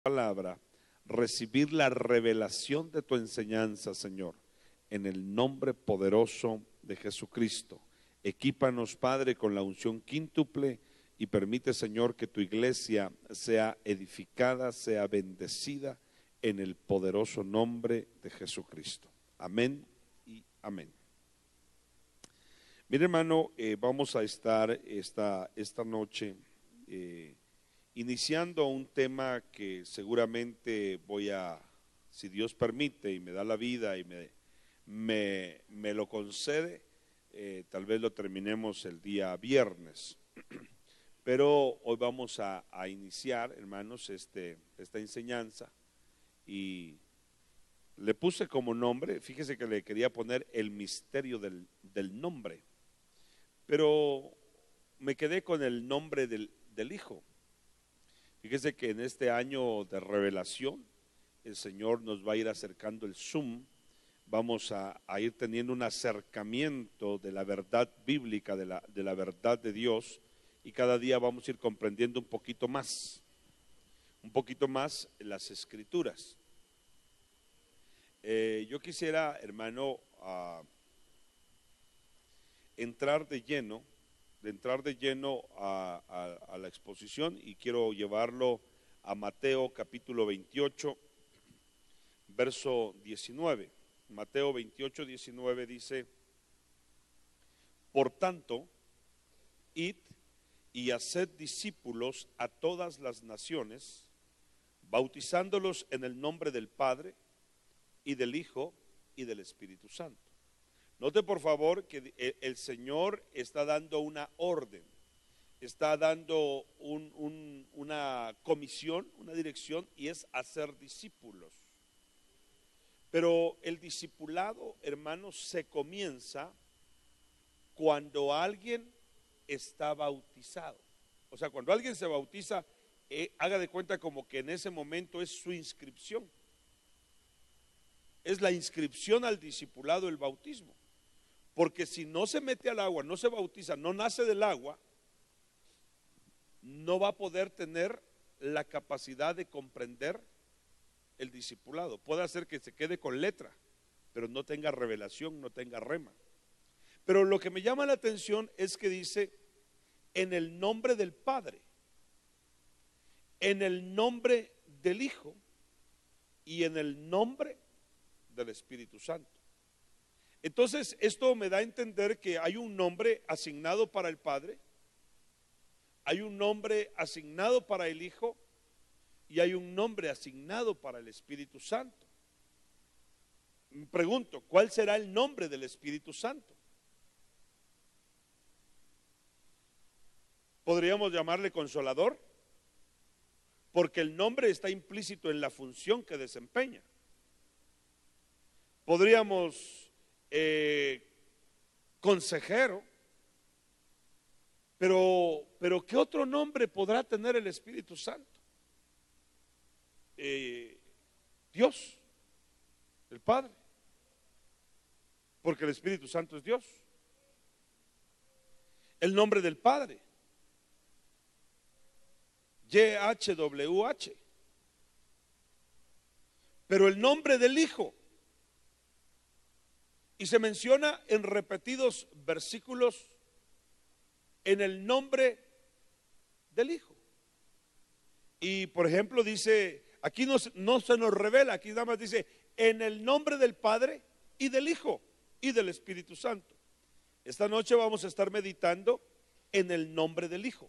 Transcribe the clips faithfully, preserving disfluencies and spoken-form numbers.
palabra, recibir la revelación de tu enseñanza, Señor, en el nombre poderoso de Jesucristo. Equípanos, Padre, con la unción quíntuple y permite, Señor, que tu iglesia sea edificada, sea bendecida en el poderoso nombre de Jesucristo. Amén y amén. Mire, hermano, eh, vamos a estar esta, esta noche eh, iniciando un tema que seguramente voy a, si Dios permite y me da la vida y me, me, me lo concede, eh, tal vez lo terminemos el día viernes. Pero hoy vamos a, a iniciar, hermanos, este, esta enseñanza y le puse como nombre, fíjese que le quería poner el misterio del, del nombre, pero me quedé con el nombre del, del Hijo. Fíjese que en este año de revelación el Señor nos va a ir acercando el zoom, vamos a, a ir teniendo un acercamiento de la verdad bíblica, de la, de la verdad de Dios, y cada día vamos a ir comprendiendo un poquito más, un poquito más las Escrituras. Eh, yo quisiera, hermano, uh, entrar de lleno, de entrar de lleno a, a, a la exposición, y quiero llevarlo a Mateo capítulo veintiocho, verso diecinueve. Mateo veintiocho, diecinueve dice: por tanto, id y haced discípulos a todas las naciones, bautizándolos en el nombre del Padre, y del Hijo, y del Espíritu Santo. Note por favor que el Señor está dando una orden, está dando un, un, una comisión, una dirección, y es hacer discípulos. Pero el discipulado, hermanos, se comienza cuando alguien está bautizado. O sea, cuando alguien se bautiza, eh, haga de cuenta como que en ese momento es su inscripción. Es la inscripción al discipulado, el bautismo. Porque si no se mete al agua, no se bautiza, no nace del agua, no va a poder tener la capacidad de comprender el discipulado. Puede hacer que se quede con letra, pero no tenga revelación, no tenga rema. Pero lo que me llama la atención es que dice: en el nombre del Padre, en el nombre del Hijo y en el nombre del Espíritu Santo. Entonces esto me da a entender que hay un nombre asignado para el Padre, hay un nombre asignado para el Hijo y hay un nombre asignado para el Espíritu Santo. Me pregunto, ¿cuál será el nombre del Espíritu Santo? ¿Podríamos llamarle Consolador? Porque el nombre está implícito en la función que desempeña. Podríamos eh, consejero, pero, pero ¿qué otro nombre podrá tener el Espíritu Santo? Eh, Dios, el Padre, porque el Espíritu Santo es Dios. El nombre del Padre, Y H W H. Pero el nombre del Hijo, y se menciona en repetidos versículos en el nombre del Hijo. Y por ejemplo dice, aquí no, no se nos revela, aquí nada más dice en el nombre del Padre y del Hijo y del Espíritu Santo. Esta noche vamos a estar meditando en el nombre del Hijo.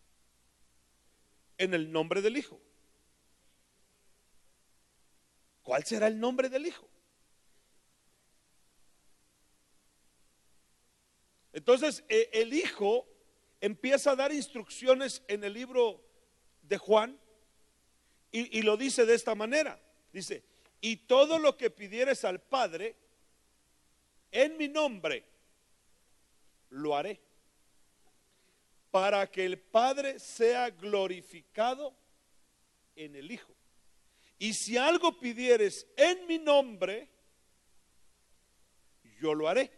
En el nombre del Hijo. ¿Cuál será el nombre del Hijo? Entonces eh, el Hijo empieza a dar instrucciones en el libro de Juan y, y lo dice de esta manera. Dice: y todo lo que pidieres al Padre en mi nombre, lo haré, para que el Padre sea glorificado en el Hijo. Y si algo pidieres en mi nombre, yo lo haré.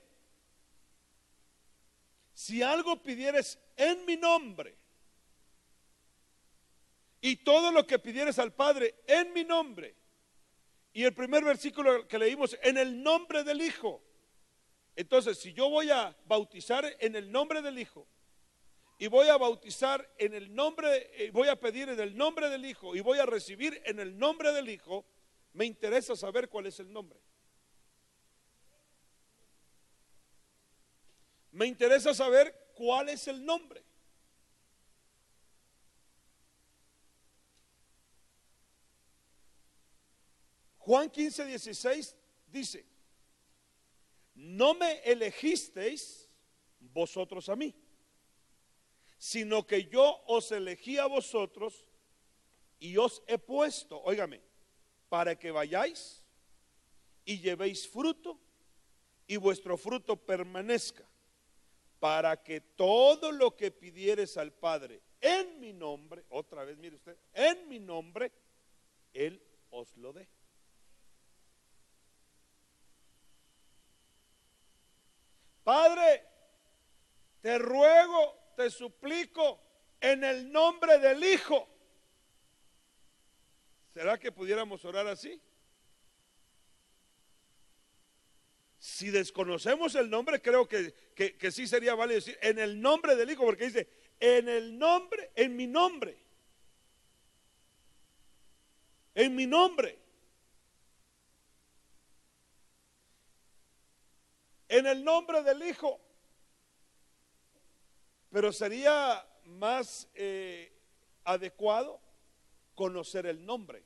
Si algo pidieres en mi nombre, Y todo lo que pidieres al Padre en mi nombre. Y el primer versículo que leímos, en el nombre del Hijo. Entonces, si yo voy a bautizar en el nombre del Hijo, y voy a bautizar en el nombre, eh, voy a pedir en el nombre del Hijo, y voy a recibir en el nombre del Hijo, me interesa saber cuál es el nombre. Me interesa saber cuál es el nombre. Juan quince, dieciséis dice: no me elegisteis vosotros a mí, sino que yo os elegí a vosotros y os he puesto, óigame, para que vayáis y llevéis fruto y vuestro fruto permanezca, para que todo lo que pidieres al Padre en mi nombre, otra vez mire usted, en mi nombre, Él os lo dé. Padre, te ruego, te suplico en el nombre del Hijo. ¿Será que pudiéramos orar así? Si desconocemos el nombre, creo que, que, que sí sería válido decir en el nombre del Hijo, porque dice en el nombre, en mi nombre, en mi nombre, en el nombre del Hijo. Pero sería más eh, adecuado conocer el nombre.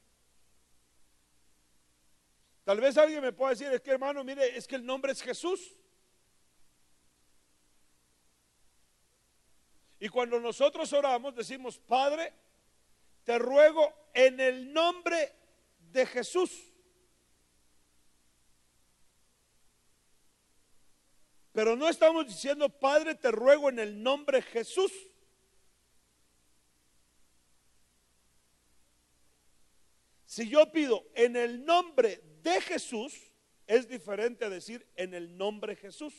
Tal vez alguien me pueda decir, es que hermano, mire, es que el nombre es Jesús. Y cuando nosotros oramos decimos, Padre, te ruego en el nombre de Jesús. Pero no estamos diciendo, Padre, te ruego en el nombre de Jesús. Si yo pido en el nombre de Jesús, es diferente a decir en el nombre de Jesús.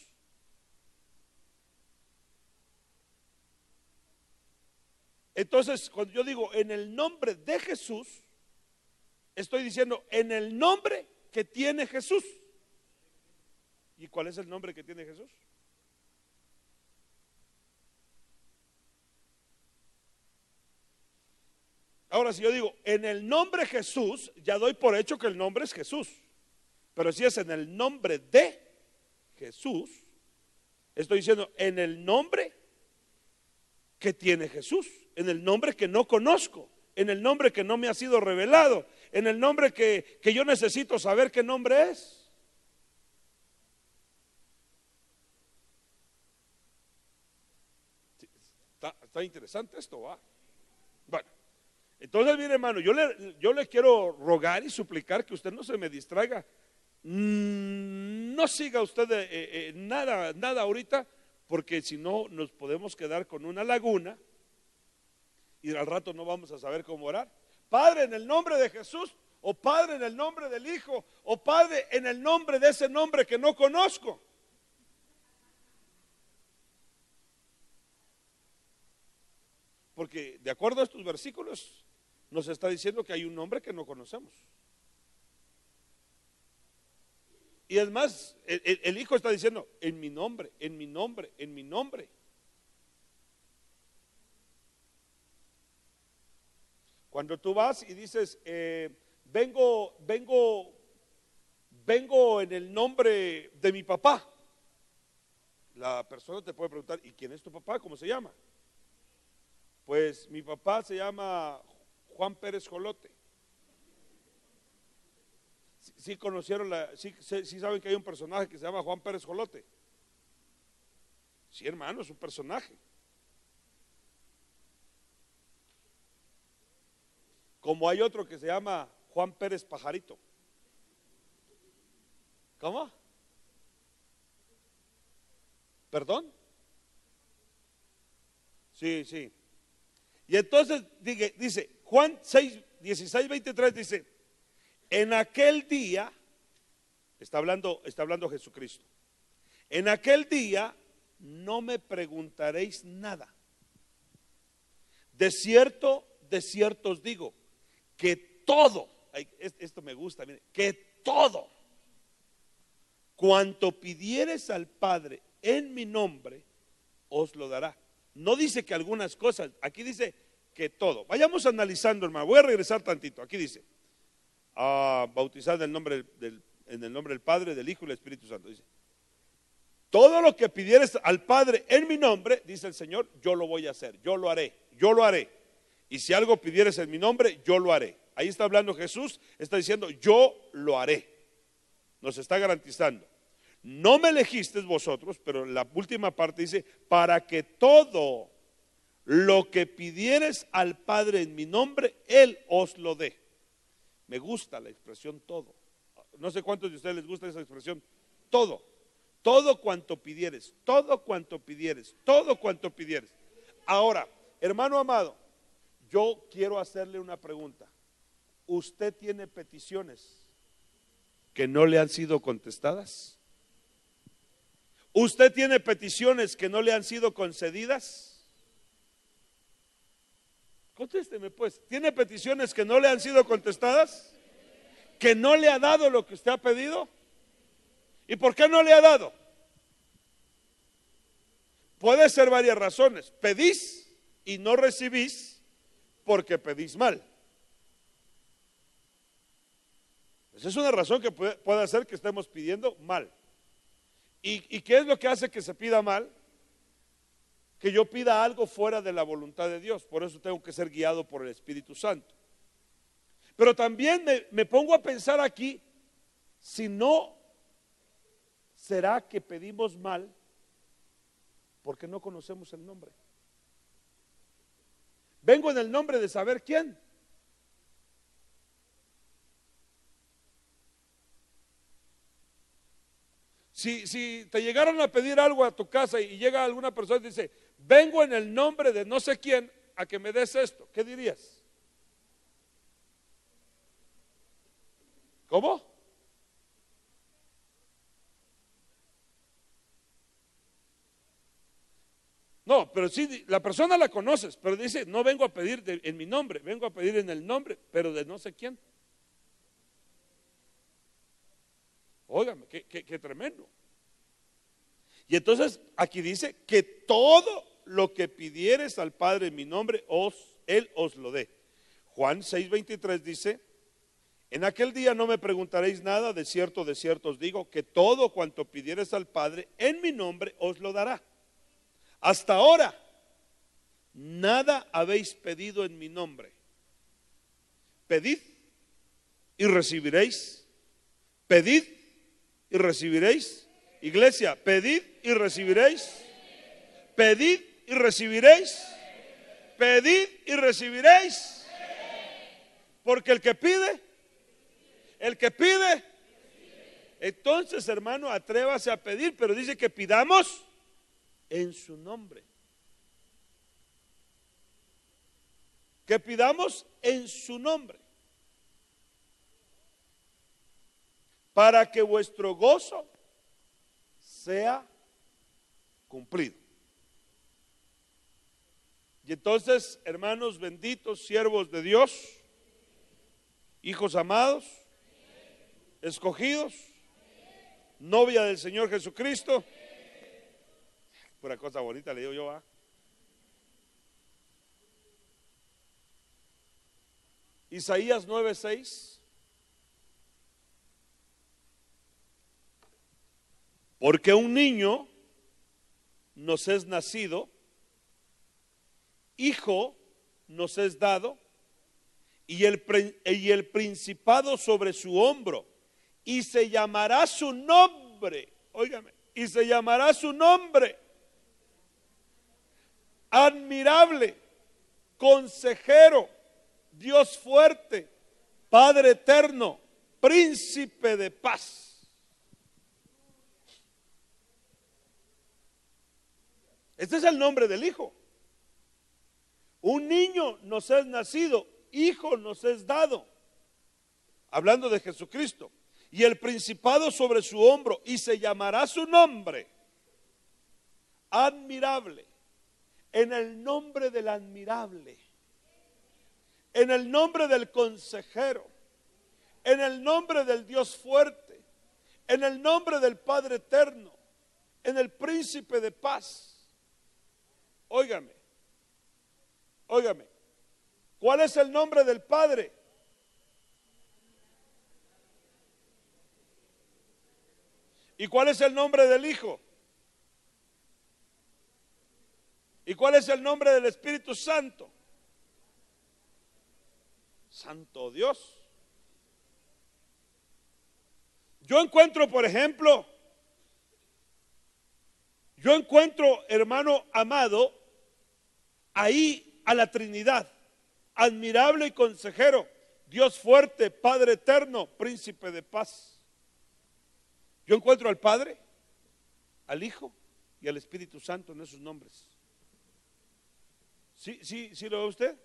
Entonces, cuando yo digo en el nombre de Jesús, estoy diciendo en el nombre que tiene Jesús. ¿Y cuál es el nombre que tiene Jesús? Ahora, si yo digo en el nombre de Jesús, ya doy por hecho que el nombre es Jesús. Pero si es en el nombre de Jesús, estoy diciendo en el nombre que tiene Jesús, en el nombre que no conozco, en el nombre que no me ha sido revelado, en el nombre que, que yo necesito saber qué nombre es. Está, está interesante esto, ¿va? Bueno, entonces mire hermano, yo le, yo le quiero rogar y suplicar que usted no se me distraiga. Mm, no siga usted eh, eh, nada, nada ahorita, porque si no nos podemos quedar con una laguna y al rato no vamos a saber cómo orar. Padre, en el nombre de Jesús, o Padre, en el nombre del Hijo, o Padre, en el nombre de ese nombre que no conozco. Porque de acuerdo a estos versículos nos está diciendo que hay un nombre que no conocemos. Y es más, el, el, el Hijo está diciendo en mi nombre, en mi nombre, en mi nombre. Cuando tú vas y dices eh, vengo, vengo, vengo en el nombre de mi papá, la persona te puede preguntar, ¿y quién es tu papá? ¿Cómo se llama? Pues mi papá se llama Juan Pérez Jolote. Sí, sí conocieron, la, sí, sí saben que hay un personaje que se llama Juan Pérez Jolote. Sí, hermano, es un personaje. Como hay otro que se llama Juan Pérez Pajarito. ¿Cómo? ¿Perdón? Sí, sí. Y entonces dice Juan seis, dieciséis, veintitrés, dice, en aquel día, está hablando, está hablando Jesucristo, en aquel día no me preguntaréis nada. De cierto, de cierto os digo, que todo, esto me gusta, que todo cuanto pidieres al Padre en mi nombre, os lo dará. No dice que algunas cosas, aquí dice que todo. Vayamos analizando, hermano. Voy a regresar tantito. Aquí dice, ah, bautizad en el nombre del, en el nombre del Padre, del Hijo y del Espíritu Santo. Dice, todo lo que pidieres al Padre en mi nombre, dice el Señor, yo lo voy a hacer, yo lo haré, yo lo haré. Y si algo pidieres en mi nombre, yo lo haré. Ahí está hablando Jesús, está diciendo, yo lo haré. Nos está garantizando. No me elegisteis vosotros, pero la última parte dice, para que todo lo que pidieres al Padre en mi nombre, Él os lo dé. Me gusta la expresión todo. No sé cuántos de ustedes les gusta esa expresión. Todo, todo cuanto pidieres, todo cuanto pidieres, todo cuanto pidieres. Ahora, hermano amado, yo quiero hacerle una pregunta. ¿Usted tiene peticiones que no le han sido contestadas? ¿Usted tiene peticiones que no le han sido concedidas? Contésteme pues, ¿tiene peticiones que no le han sido contestadas? ¿Que no le ha dado lo que usted ha pedido? ¿Y por qué no le ha dado? Puede ser varias razones. Pedís y no recibís porque pedís mal. Esa es una razón que puede, puede hacer que estemos pidiendo mal. ¿Y, ¿Y qué es lo que hace que se pida mal? Que yo pida algo fuera de la voluntad de Dios. Por eso tengo que ser guiado por el Espíritu Santo. Pero también me, me pongo a pensar aquí, si no, ¿será que pedimos mal porque no conocemos el nombre? Vengo en el nombre de saber quién. Si, si te llegaron a pedir algo a tu casa y llega alguna persona y dice, vengo en el nombre de no sé quién a que me des esto, ¿qué dirías? ¿Cómo? No, pero sí, la persona la conoces, pero dice, no vengo a pedir de, en mi nombre, vengo a pedir en el nombre, pero de no sé quién. Óigame, qué, qué, qué tremendo. Y entonces aquí dice que todo lo que pidieres al Padre en mi nombre, os, Él os lo dé. Juan seis veintitrés dice, en aquel día no me preguntaréis nada, de cierto, de cierto os digo, que todo cuanto pidieres al Padre en mi nombre, os lo dará. Hasta ahora, nada habéis pedido en mi nombre. Pedid y recibiréis. Pedid y recibiréis. Iglesia, pedid y recibiréis. Pedid y recibiréis. Pedid y recibiréis. Porque el que pide, el que pide. Entonces, hermano, atrévase a pedir, pero dice que pidamos en su nombre. Que pidamos en su nombre. Para que vuestro gozo sea cumplido. Y entonces, hermanos benditos, siervos de Dios, hijos amados, escogidos, novia del Señor Jesucristo, pura cosa bonita le digo yo, ¿ah? Isaías nueve seis. Porque un niño nos es nacido, hijo nos es dado, y el, y el principado sobre su hombro, y se llamará su nombre, óigame, y se llamará su nombre, admirable, consejero, Dios fuerte, Padre eterno, príncipe de paz. Este es el nombre del Hijo. Un niño nos es nacido, hijo nos es dado. Hablando de Jesucristo. Y el principado sobre su hombro, y se llamará su nombre admirable. En el nombre del admirable, en el nombre del consejero, en el nombre del Dios fuerte, en el nombre del Padre eterno, en el príncipe de paz. Óigame, óigame, ¿cuál es el nombre del Padre? ¿Y cuál es el nombre del Hijo? ¿Y cuál es el nombre del Espíritu Santo? Santo Dios. Yo encuentro, por ejemplo, yo encuentro, hermano amado, ahí a la Trinidad, admirable y consejero, Dios fuerte, Padre eterno, príncipe de paz. Yo encuentro al Padre, al Hijo y al Espíritu Santo en esos nombres. ¿Sí, sí, sí lo ve usted?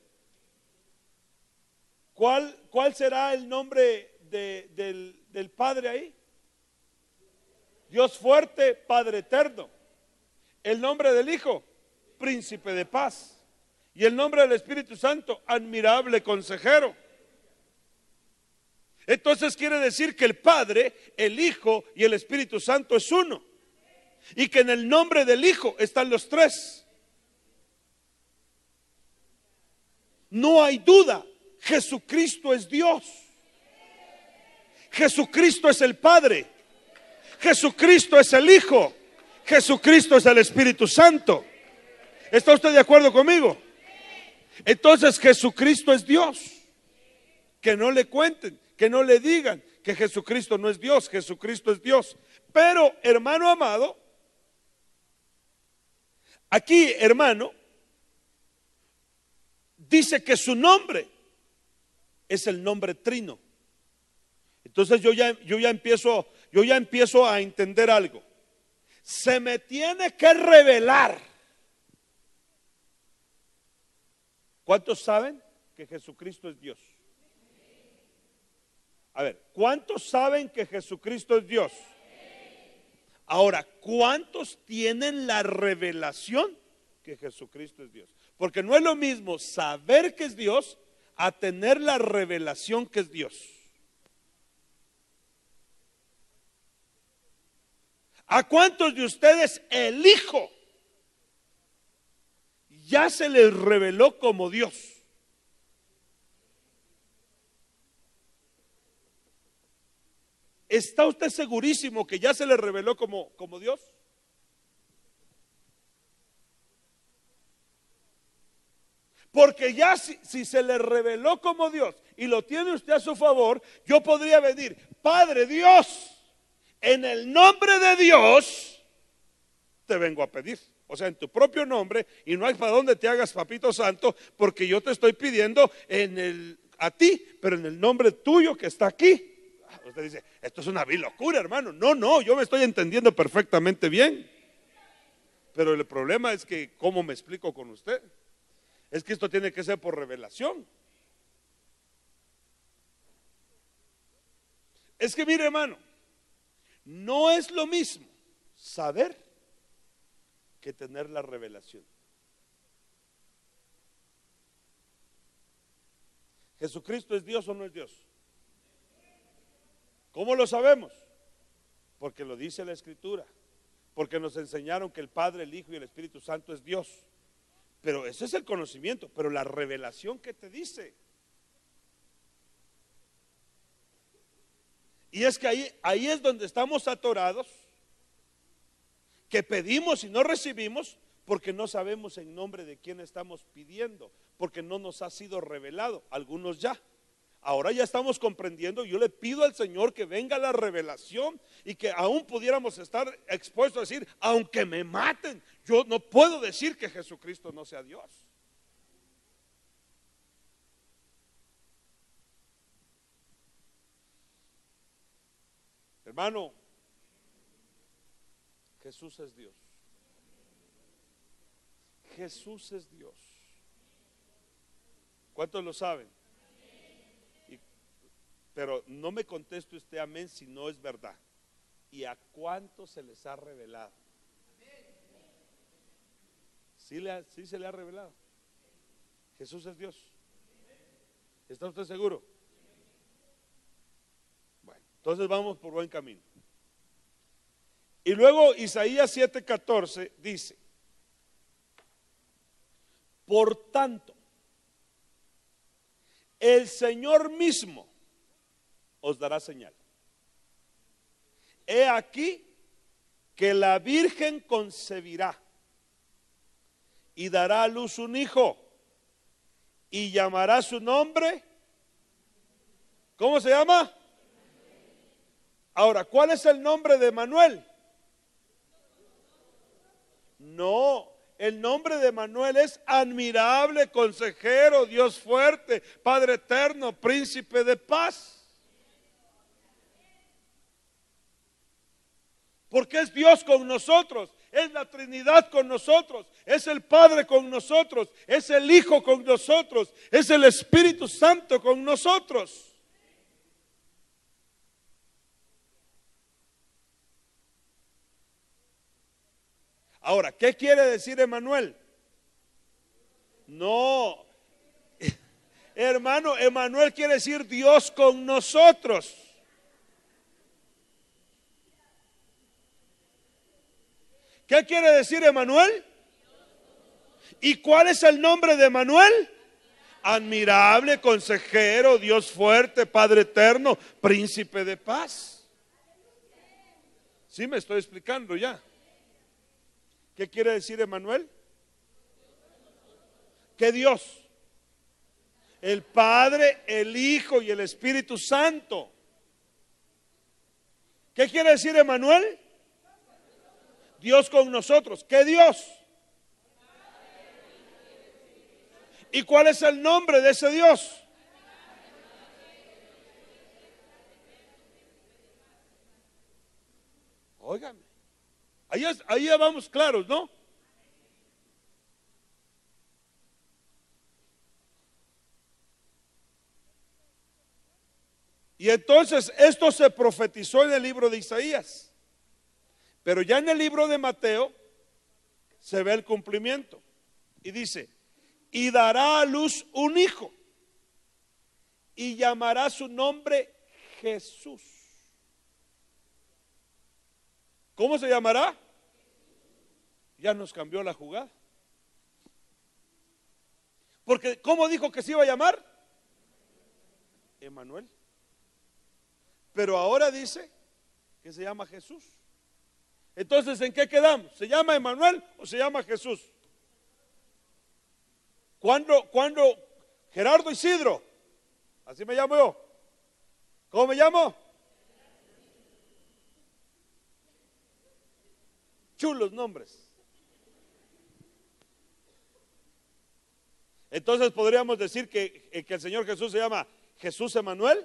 ¿Cuál, cuál será el nombre de, del, del Padre ahí? Dios fuerte, Padre eterno. El nombre del Hijo, príncipe de paz. Y el nombre del Espíritu Santo, admirable consejero. Entonces quiere decir que el Padre, el Hijo y el Espíritu Santo es uno. Y que en el nombre del Hijo están los tres. No hay duda, Jesucristo es Dios. Jesucristo es el Padre. Jesucristo es el Hijo. Jesucristo es el Espíritu Santo. ¿Está usted de acuerdo conmigo? Entonces Jesucristo es Dios. Que no le cuenten, que no le digan que Jesucristo no es Dios. Jesucristo es Dios. Pero, hermano amado, aquí, hermano, dice que su nombre es el nombre trino. Entonces yo ya, yo ya empiezo, yo ya empiezo a entender algo. Se me tiene que revelar. ¿Cuántos saben que Jesucristo es Dios? A ver, ¿cuántos saben que Jesucristo es Dios? Ahora, ¿cuántos tienen la revelación que Jesucristo es Dios? Porque no es lo mismo saber que es Dios a tener la revelación que es Dios. ¿A cuántos de ustedes el Hijo ya se les reveló como Dios? ¿Está usted segurísimo que ya se le reveló como, como Dios? Porque ya si, si se le reveló como Dios y lo tiene usted a su favor, yo podría venir, Padre Dios, en el nombre de Dios te vengo a pedir. O sea, en tu propio nombre, y no hay para dónde te hagas papito santo, porque yo te estoy pidiendo en el, a ti, pero en el nombre tuyo que está aquí. Usted dice, esto es una vil locura, hermano. No, no, yo me estoy entendiendo perfectamente bien. Pero el problema es que, ¿cómo me explico con usted? Es que esto tiene que ser por revelación. Es que mire, hermano, no es lo mismo saber que tener la revelación. ¿Jesucristo es Dios o no es Dios? ¿Cómo lo sabemos? Porque lo dice la Escritura. Porque nos enseñaron que el Padre, el Hijo y el Espíritu Santo es Dios. Pero ese es el conocimiento. Pero la revelación que te dice. Y es que ahí, ahí es donde estamos atorados. Que pedimos y no recibimos porque no sabemos en nombre de quién estamos pidiendo. Porque no nos ha sido revelado. Algunos ya. Ahora ya estamos comprendiendo. Yo le pido al Señor que venga la revelación y que aún pudiéramos estar expuestos a decir, aunque me maten, yo no puedo decir que Jesucristo no sea Dios. Hermano, Jesús es Dios. Jesús es Dios. ¿Cuántos lo saben? Pero no me conteste usted amén si no es verdad. ¿Y a cuántos se les ha revelado? ¿Sí, le ha, sí se le ha revelado? Jesús es Dios. ¿Está usted seguro? Bueno, entonces vamos por buen camino. Y luego Isaías siete catorce dice: por tanto, el Señor mismo os dará señal. He aquí que la Virgen concebirá y dará a luz un hijo y llamará su nombre. ¿Cómo se llama? Ahora, ¿cuál es el nombre de Manuel? No, el nombre de Manuel es admirable, consejero, Dios fuerte, Padre eterno, príncipe de paz. Porque es Dios con nosotros, es la Trinidad con nosotros, es el Padre con nosotros, es el Hijo con nosotros, es el Espíritu Santo con nosotros. Ahora, ¿qué quiere decir Emanuel? No, hermano, Emanuel quiere decir Dios con nosotros. ¿Qué quiere decir Emanuel? ¿Y cuál es el nombre de Emanuel? Admirable, consejero, Dios fuerte, Padre eterno, príncipe de paz. ¿Sí me estoy explicando ya? ¿Qué quiere decir Emanuel? Que Dios, el Padre, el Hijo y el Espíritu Santo. ¿Qué quiere decir Emanuel? Dios con nosotros. ¿Qué Dios? ¿Y cuál es el nombre de ese Dios? Óigame. Ahí, es, ahí ya vamos claros, ¿no? Y entonces esto se profetizó en el libro de Isaías. Pero ya en el libro de Mateo se ve el cumplimiento. Y dice: y dará a luz un hijo y llamará su nombre Jesús. ¿Cómo se llamará? Ya nos cambió la jugada. Porque ¿cómo dijo que se iba a llamar? Emanuel. Pero ahora dice que se llama Jesús. Entonces, ¿en qué quedamos? ¿Se llama Emanuel o se llama Jesús? ¿Cuándo, cuándo? Gerardo Isidro, así me llamo yo. ¿Cómo me llamo? Chulos nombres. Entonces podríamos decir que, que el Señor Jesús se llama Jesús Emanuel.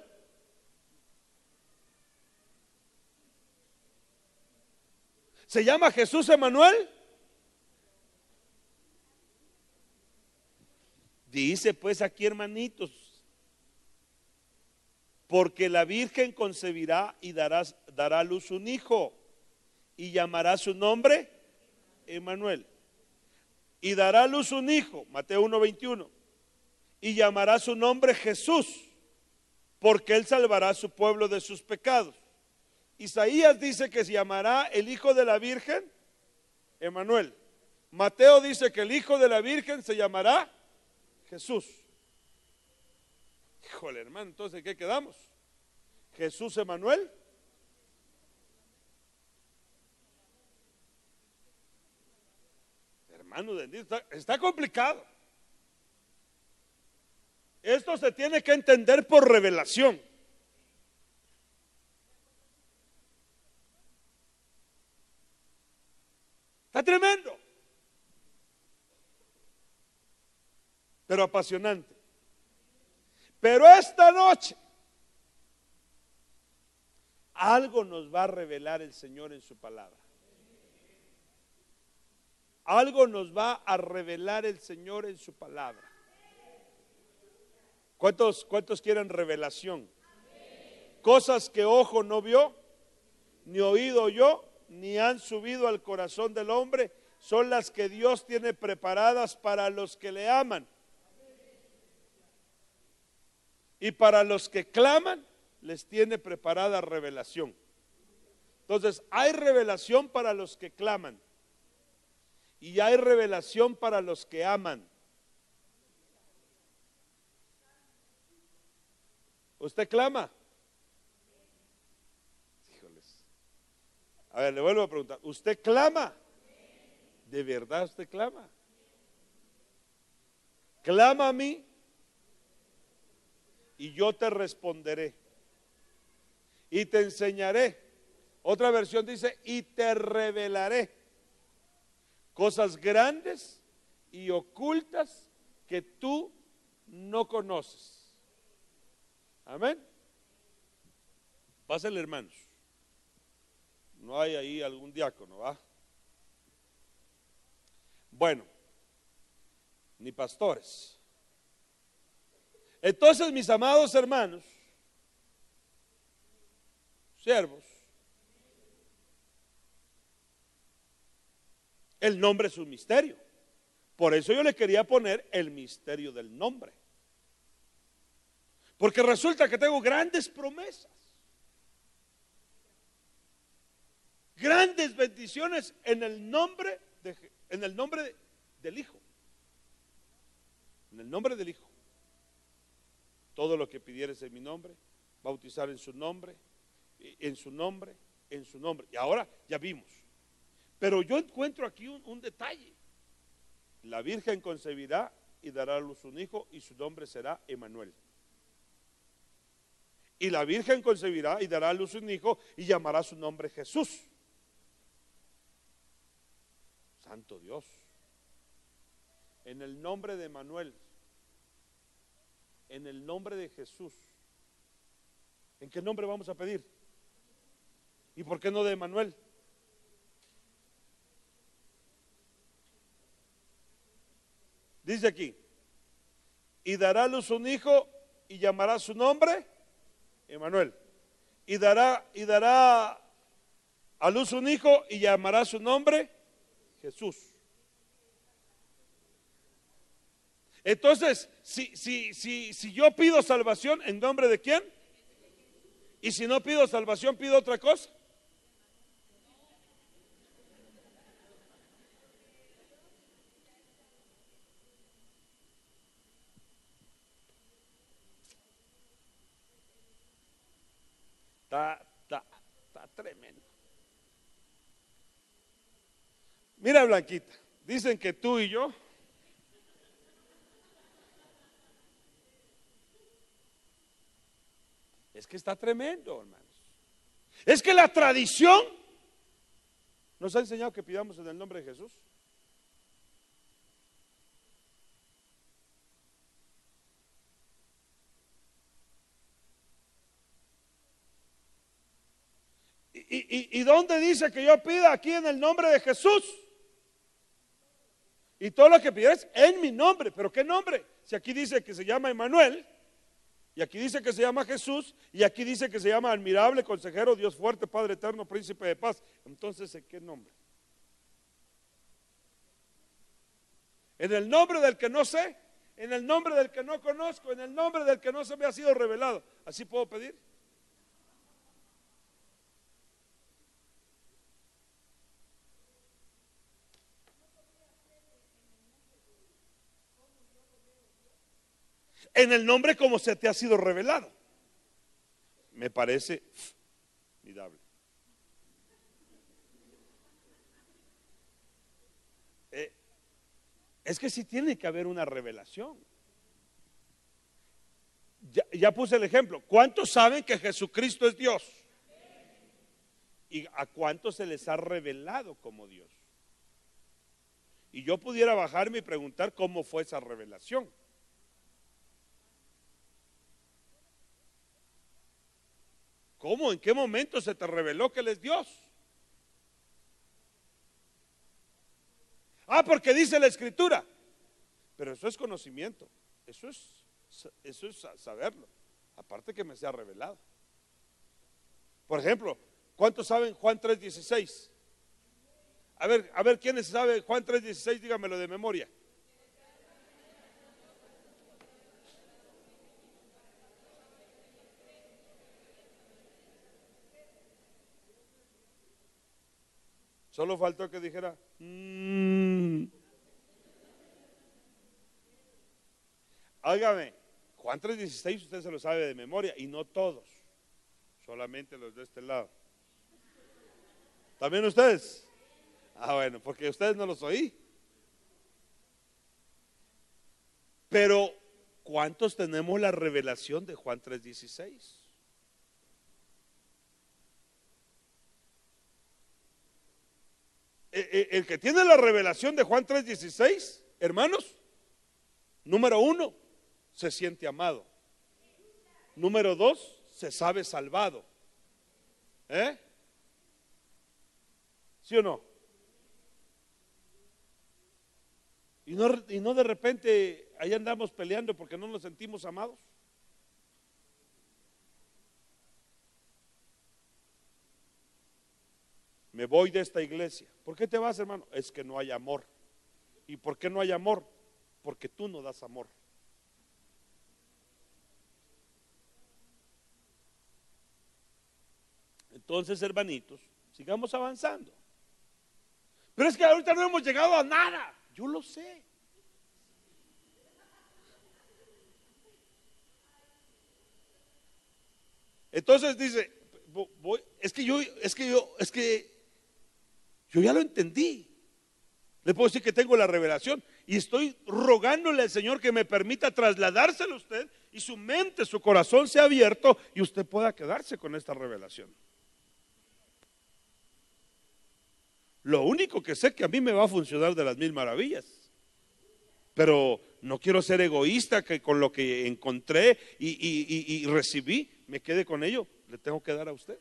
¿Se llama Jesús Emanuel? Dice pues aquí, hermanitos, porque la Virgen concebirá y dará, dará a luz un hijo y llamará su nombre Emanuel. Y dará a luz un hijo, Mateo uno veintiuno, y llamará su nombre Jesús, porque él salvará a su pueblo de sus pecados. Isaías dice que se llamará el hijo de la Virgen Emanuel. Mateo dice que el hijo de la Virgen se llamará Jesús. Híjole, hermano, entonces ¿qué quedamos? Jesús Emanuel. Hermano, está, está complicado. Esto se tiene que entender por revelación. Está tremendo, pero apasionante. Pero esta noche algo nos va a revelar el Señor en su palabra. Algo nos va a revelar el Señor en su palabra. ¿Cuántos, cuántos quieren revelación? Cosas que ojo no vio, ni oído oyó, ni han subido al corazón del hombre, son las que Dios tiene preparadas para los que le aman. Y para los que claman, les tiene preparada revelación. Entonces, hay revelación para los que claman. Y hay revelación para los que aman. ¿Usted clama? Híjoles. A ver, le vuelvo a preguntar. ¿Usted clama? ¿De verdad usted clama? Clama a mí y yo te responderé y te enseñaré. Otra versión dice, y te revelaré cosas grandes y ocultas que tú no conoces. Amén. Pásenle, hermanos. No hay ahí algún diácono, ¿va? Bueno, ni pastores. Entonces, mis amados hermanos, siervos, el nombre es un misterio. Por eso yo le quería poner el misterio del nombre. Porque resulta que tengo grandes promesas, grandes bendiciones en el nombre de, en el nombre de, del Hijo. En el nombre del Hijo. Todo lo que pidieres en mi nombre, bautizar en su nombre, en su nombre, en su nombre. Y ahora ya vimos. Pero yo encuentro aquí un, un detalle. La Virgen concebirá y dará a luz un hijo y su nombre será Emanuel. Y la Virgen concebirá y dará a luz un hijo y llamará su nombre Jesús. Santo Dios. En el nombre de Emanuel, en el nombre de Jesús, ¿en qué nombre vamos a pedir? ¿Y por qué no de Emanuel? Dice aquí, y dará a luz un hijo y llamará su nombre Emanuel. Y dará, y dará a luz un hijo y llamará su nombre Jesús. Entonces, si, si, si, si yo pido salvación, ¿en nombre de quién? Y si no pido salvación, pido otra cosa. Está, está, está tremendo. Mira, Blanquita, dicen que tú y yo es que está tremendo, hermanos. Es que la tradición nos ha enseñado que pidamos en el nombre de Jesús. ¿Y, y, y dónde dice que yo pida? Aquí en el nombre de Jesús. Y todo lo que pides en mi nombre. ¿Pero qué nombre? Si aquí dice que se llama Emanuel, y aquí dice que se llama Jesús, y aquí dice que se llama admirable, consejero, Dios fuerte, Padre eterno, príncipe de paz. Entonces, ¿en qué nombre? En el nombre del que no sé, en el nombre del que no conozco, en el nombre del que no se me ha sido revelado. ¿Así puedo pedir? En el nombre como se te ha sido revelado. Me parece formidable. Eh, es que sí tiene que haber una revelación. Ya, ya puse el ejemplo. ¿Cuántos saben que Jesucristo es Dios? ¿Y a cuántos se les ha revelado como Dios? Y yo pudiera bajarme y preguntar cómo fue esa revelación. ¿Cómo? ¿En qué momento se te reveló que Él es Dios? Ah, porque dice la Escritura. Pero eso es conocimiento. Eso es, eso es saberlo. Aparte que me sea revelado. Por ejemplo, ¿cuántos saben Juan tres dieciséis? A ver, a ver, ¿quiénes saben Juan tres dieciséis? Dígamelo de memoria. Solo faltó que dijera, mmm. Óigame, Juan tres dieciséis usted se lo sabe de memoria y no todos, solamente los de este lado. ¿También ustedes? Ah, bueno, porque ustedes no los oí. Pero, ¿cuántos tenemos la revelación de Juan tres dieciséis? El, el que tiene la revelación de Juan tres dieciséis, hermanos, número uno, se siente amado. Número dos, se sabe salvado. ¿Eh? ¿Sí o no? Y no, y no de repente ahí andamos peleando porque no nos sentimos amados. Me voy de esta iglesia. ¿Por qué te vas, hermano? Es que no hay amor. ¿Y por qué no hay amor? Porque tú no das amor. Entonces, hermanitos, sigamos avanzando. Pero es que ahorita no hemos llegado a nada. Yo lo sé. Entonces dice, voy, es que yo, es que yo, es que yo ya lo entendí. Le puedo decir que tengo la revelación y estoy rogándole al Señor que me permita trasladárselo a usted y su mente, su corazón sea abierto y usted pueda quedarse con esta revelación. Lo único que sé que a mí me va a funcionar de las mil maravillas, pero no quiero ser egoísta que con lo que encontré y, y, y, y recibí me quede con ello. Le tengo que dar a usted.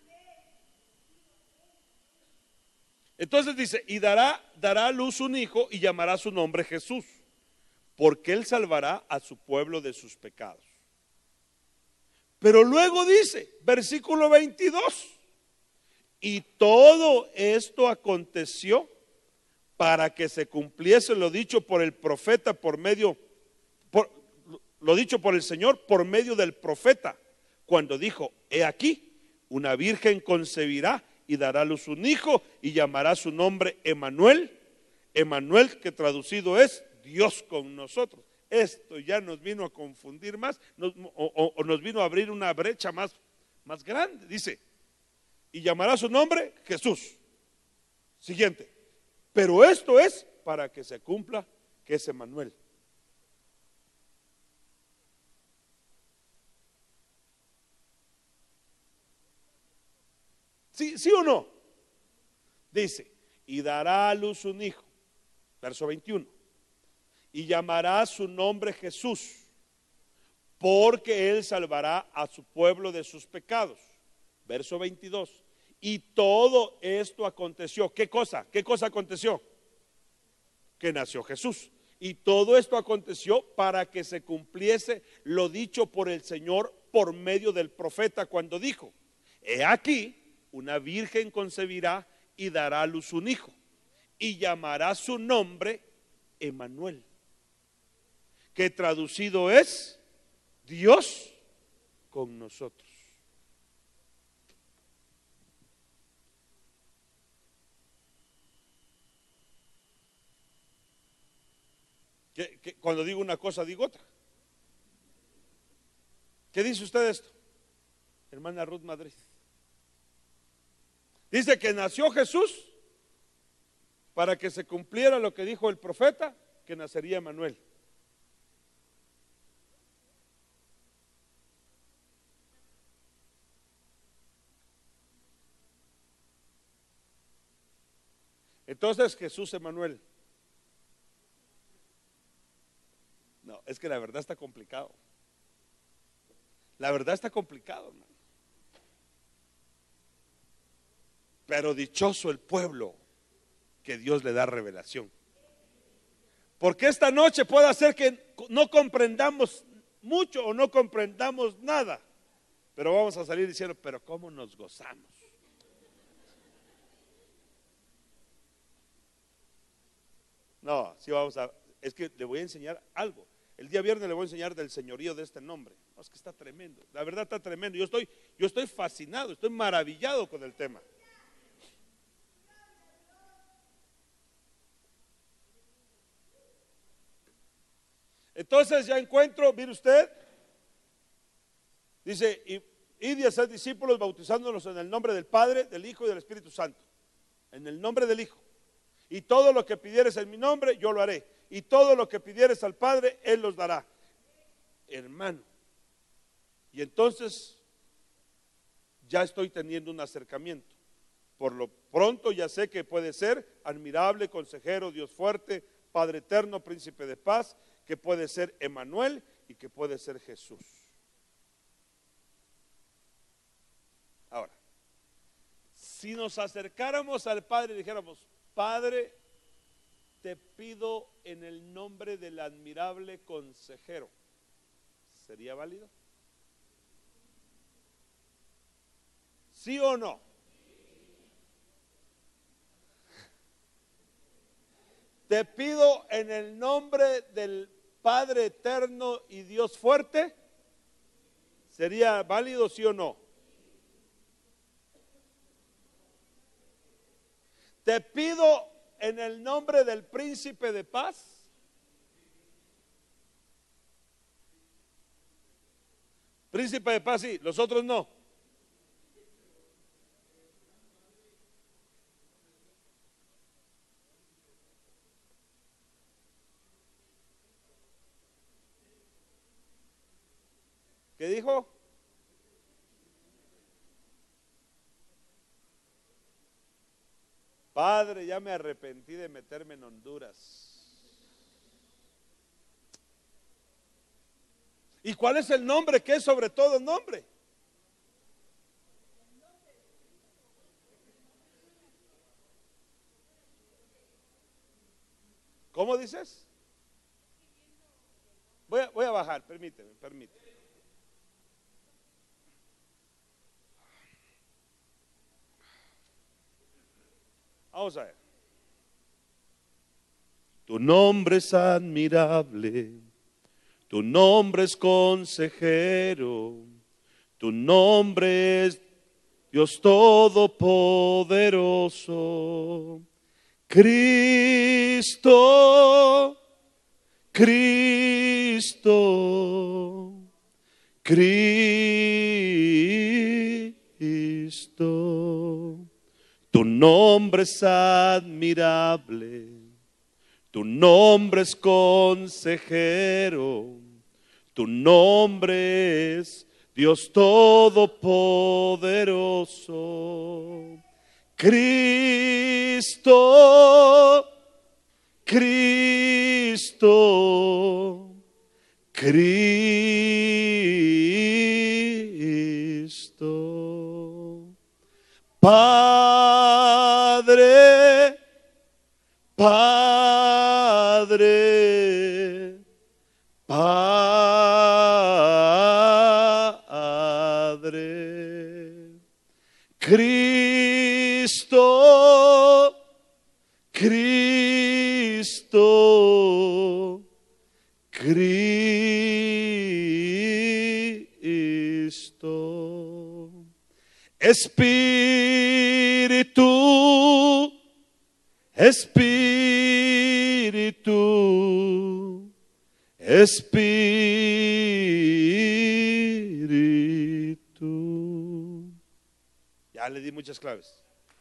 Entonces dice, y dará, dará a luz un hijo y llamará su nombre Jesús, porque él salvará a su pueblo de sus pecados. Pero luego dice, versículo veintidós, y todo esto aconteció para que se cumpliese lo dicho por el profeta por medio, por, lo dicho por el Señor por medio del profeta, cuando dijo, he aquí, una virgen concebirá y dará a luz un hijo y llamará su nombre Emanuel. Emanuel, que traducido es Dios con nosotros. Esto ya nos vino a confundir más, nos, o, o, o nos vino a abrir una brecha más, más grande. Dice, y llamará su nombre Jesús. Siguiente, pero esto es para que se cumpla que es Emanuel. ¿Sí, sí o no? Dice, y dará a luz un hijo, verso veintiuno, y llamará su nombre Jesús, porque él salvará a su pueblo de sus pecados. Verso veintidós, y todo esto aconteció. ¿Qué cosa? ¿Qué cosa aconteció? Que nació Jesús. Y todo esto aconteció para que se cumpliese lo dicho por el Señor por medio del profeta cuando dijo, he aquí, una virgen concebirá y dará a luz un hijo y llamará su nombre Emanuel, que traducido es Dios con nosotros. ¿Qué, qué, cuando digo una cosa digo otra? ¿Qué dice usted de esto? Hermana Ruth Madrid. Dice que nació Jesús para que se cumpliera lo que dijo el profeta, que nacería Emanuel. Entonces Jesús Emanuel. No, es que la verdad está complicado. La verdad está complicado, hermano. Pero dichoso el pueblo que Dios le da revelación. Porque esta noche puede hacer que no comprendamos mucho o no comprendamos nada, pero vamos a salir diciendo, pero cómo nos gozamos. No, sí vamos a, es que le voy a enseñar algo. El día viernes le voy a enseñar del señorío de este nombre. No, es que está tremendo, la verdad está tremendo. Yo estoy, yo estoy fascinado, estoy maravillado con el tema. Entonces ya encuentro, mire usted, dice, y, id y haced discípulos bautizándolos en el nombre del Padre, del Hijo y del Espíritu Santo. En el nombre del Hijo. Y todo lo que pidieres en mi nombre, yo lo haré. Y todo lo que pidieres al Padre, Él los dará. Hermano. Y entonces ya estoy teniendo un acercamiento. Por lo pronto ya sé que puede ser admirable, consejero, Dios fuerte, Padre eterno, príncipe de paz, que puede ser Emmanuel y que puede ser Jesús. Ahora, si nos acercáramos al Padre y dijéramos, Padre, te pido en el nombre del admirable consejero, ¿sería válido? ¿Sí o no? Te pido en el nombre del Padre eterno y Dios fuerte, ¿sería válido, sí o no? Te pido en el nombre del príncipe de paz. Príncipe de paz sí, los otros no. ¿Qué dijo? Padre, ya me arrepentí de meterme en Honduras. ¿Y cuál es el nombre que es sobre todo nombre? ¿Cómo dices? Voy a, voy a bajar, permíteme, permíteme. Vamos a ver. Tu nombre es admirable, tu nombre es consejero, tu nombre es Dios todopoderoso. Cristo, Cristo, Cristo. Tu nombre es admirable, tu nombre es consejero, tu nombre es Dios todopoderoso. Cristo, Cristo, Cristo. Padre, Padre, Padre. Cristo, Cristo, Cristo. Espíritu, Espíritu, Espíritu. Ya le di muchas claves.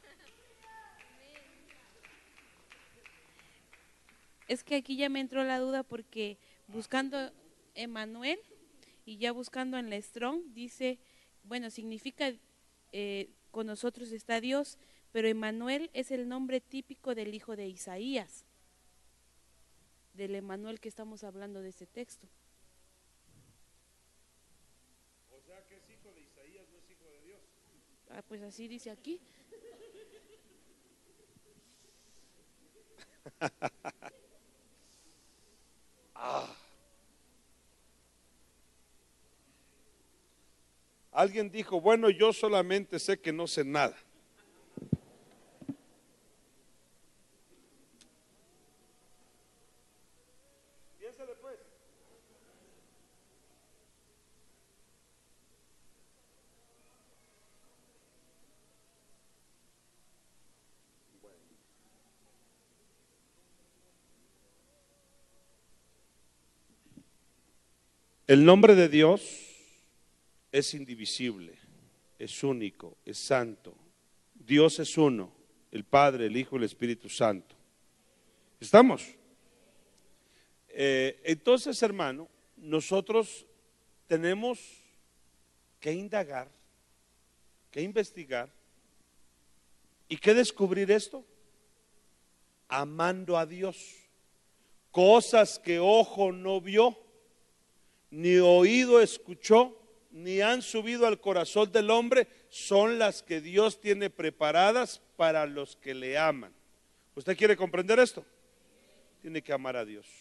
Es que aquí ya me entró la duda porque buscando Emmanuel y ya buscando en la Strong dice, bueno, significa eh, con nosotros está Dios, pero Emmanuel es el nombre típico del hijo de Isaías, del Emmanuel que estamos hablando de ese texto. O sea que es hijo de Isaías, no es hijo de Dios. Ah, pues así dice aquí. Ah. Alguien dijo, bueno, yo solamente sé que no sé nada. Piénsale pues. El nombre de Dios es indivisible, es único, es santo. Dios es uno, el Padre, el Hijo y el Espíritu Santo. ¿Estamos? Eh, entonces, hermano, nosotros tenemos que indagar, que investigar y que descubrir esto, amando a Dios. Cosas que ojo no vio, ni oído escuchó, ni han subido al corazón del hombre, son las que Dios tiene preparadas para los que le aman. ¿Usted quiere comprender esto? Tiene que amar a Dios.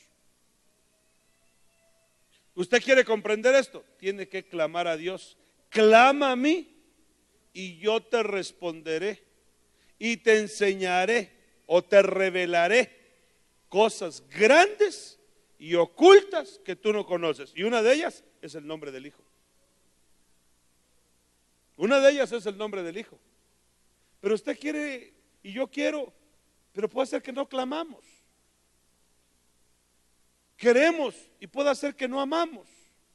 ¿Usted quiere comprender esto? Tiene que clamar a Dios. Clama a mí y yo te responderé y te enseñaré o te revelaré cosas grandes y ocultas que tú no conoces. Y una de ellas es el nombre del Hijo. Una de ellas es el nombre del Hijo. Pero usted quiere y yo quiero, pero puede ser que no clamamos. Queremos y puede ser que no amamos.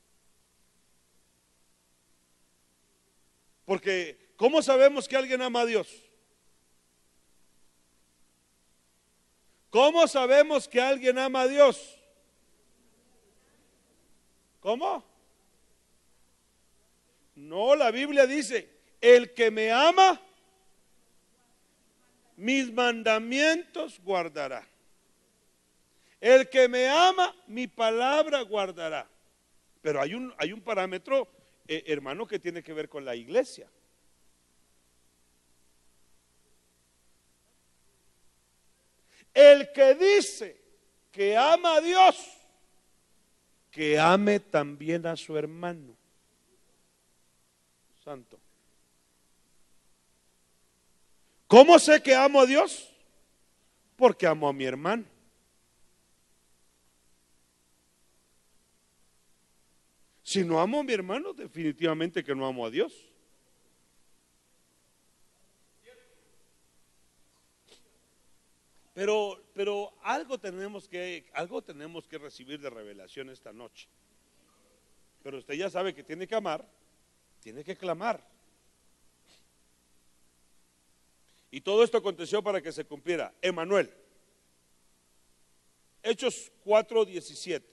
Porque ¿cómo sabemos que alguien ama a Dios? ¿Cómo sabemos que alguien ama a Dios? ¿Cómo? No, la Biblia dice, el que me ama, mis mandamientos guardará. El que me ama, mi palabra guardará. Pero hay un, hay un parámetro, eh, hermano, que tiene que ver con la iglesia. El que dice que ama a Dios, que ame también a su hermano. Santo. ¿Cómo sé que amo a Dios? Porque amo a mi hermano. Si no amo a mi hermano, definitivamente que no amo a Dios. Pero, pero algo tenemos que, algo tenemos que recibir de revelación esta noche. Pero usted ya sabe que tiene que amar, tiene que clamar. Y todo esto aconteció para que se cumpliera. Emanuel. Hechos cuatro diecisiete.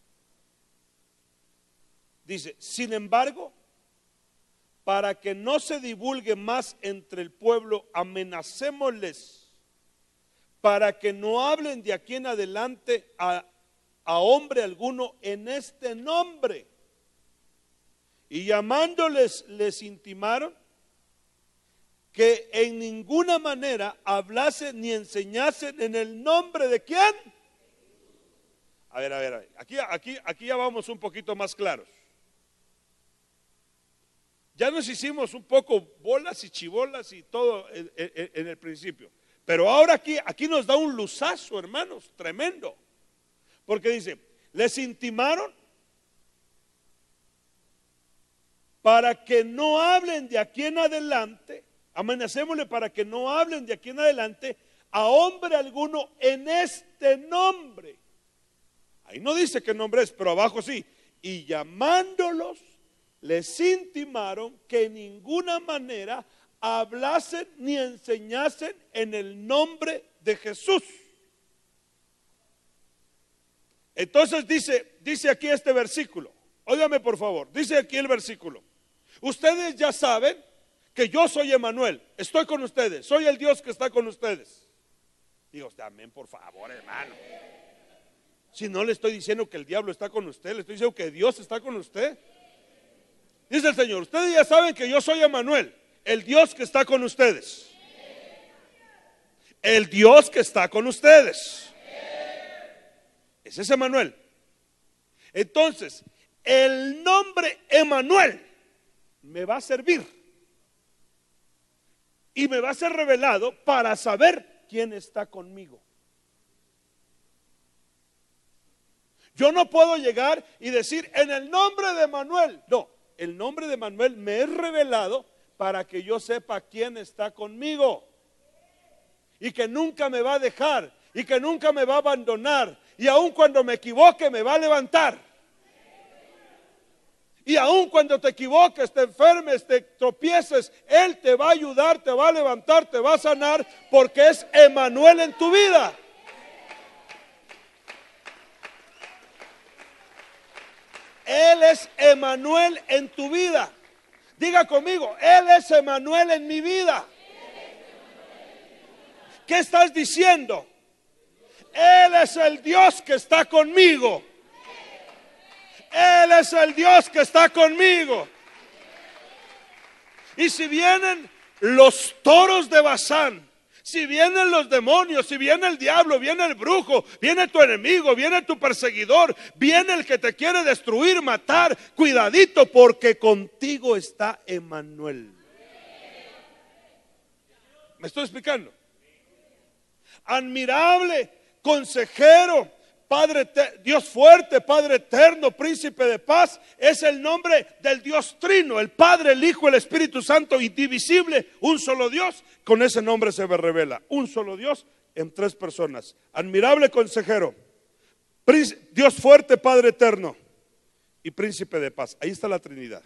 Dice, sin embargo, para que no se divulgue más entre el pueblo, amenacémosles, para que no hablen de aquí en adelante a, a hombre alguno en este nombre. Y llamándoles, les intimaron que en ninguna manera hablasen ni enseñasen en el nombre de quién. A ver, a ver, a ver. Aquí, aquí, aquí ya vamos un poquito más claros. Ya nos hicimos un poco bolas y chibolas y todo en, en, en el principio. Pero ahora aquí, aquí nos da un luzazo, hermanos, tremendo. Porque dice, les intimaron para que no hablen de aquí en adelante, amenacémosle para que no hablen de aquí en adelante a hombre alguno en este nombre. Ahí no dice qué nombre es, pero abajo sí. Y llamándolos, les intimaron que en ninguna manera hablasen ni enseñasen en el nombre de Jesús. Entonces dice, dice aquí este versículo, óigame por favor, dice aquí el versículo, ustedes ya saben que yo soy Emanuel, estoy con ustedes, soy el Dios que está con ustedes. Digo, amén, por favor, hermano. Si no le estoy diciendo que el diablo está con usted, le estoy diciendo que Dios está con usted. Dice el Señor, ustedes ya saben que yo soy Emanuel, el Dios que está con ustedes. El Dios que está con ustedes. Ese es Emanuel. Entonces, el nombre Emanuel me va a servir y me va a ser revelado para saber quién está conmigo. Yo no puedo llegar y decir en el nombre de Emanuel. No, el nombre de Emanuel me es revelado para que yo sepa quién está conmigo y que nunca me va a dejar y que nunca me va a abandonar y aun cuando me equivoque me va a levantar. Y aun cuando te equivoques, te enfermes, te tropieces, Él te va a ayudar, te va a levantar, te va a sanar, porque es Emanuel en tu vida. Él es Emanuel en tu vida. Diga conmigo, Él es Emanuel en mi vida. ¿Qué estás diciendo? Él es el Dios que está conmigo. Él es el Dios que está conmigo. Y si vienen los toros de Basán, si vienen los demonios, si viene el diablo, viene el brujo, viene tu enemigo, viene tu perseguidor, viene el que te quiere destruir, matar, cuidadito, porque contigo está Emanuel. ¿Me estoy explicando? Admirable, consejero, Padre, Dios fuerte, Padre eterno, príncipe de paz, es el nombre del Dios trino, el Padre, el Hijo, el Espíritu Santo, indivisible, un solo Dios. Con ese nombre se me revela, un solo Dios en tres personas. Admirable consejero, Dios fuerte, Padre eterno y príncipe de paz. Ahí está la Trinidad.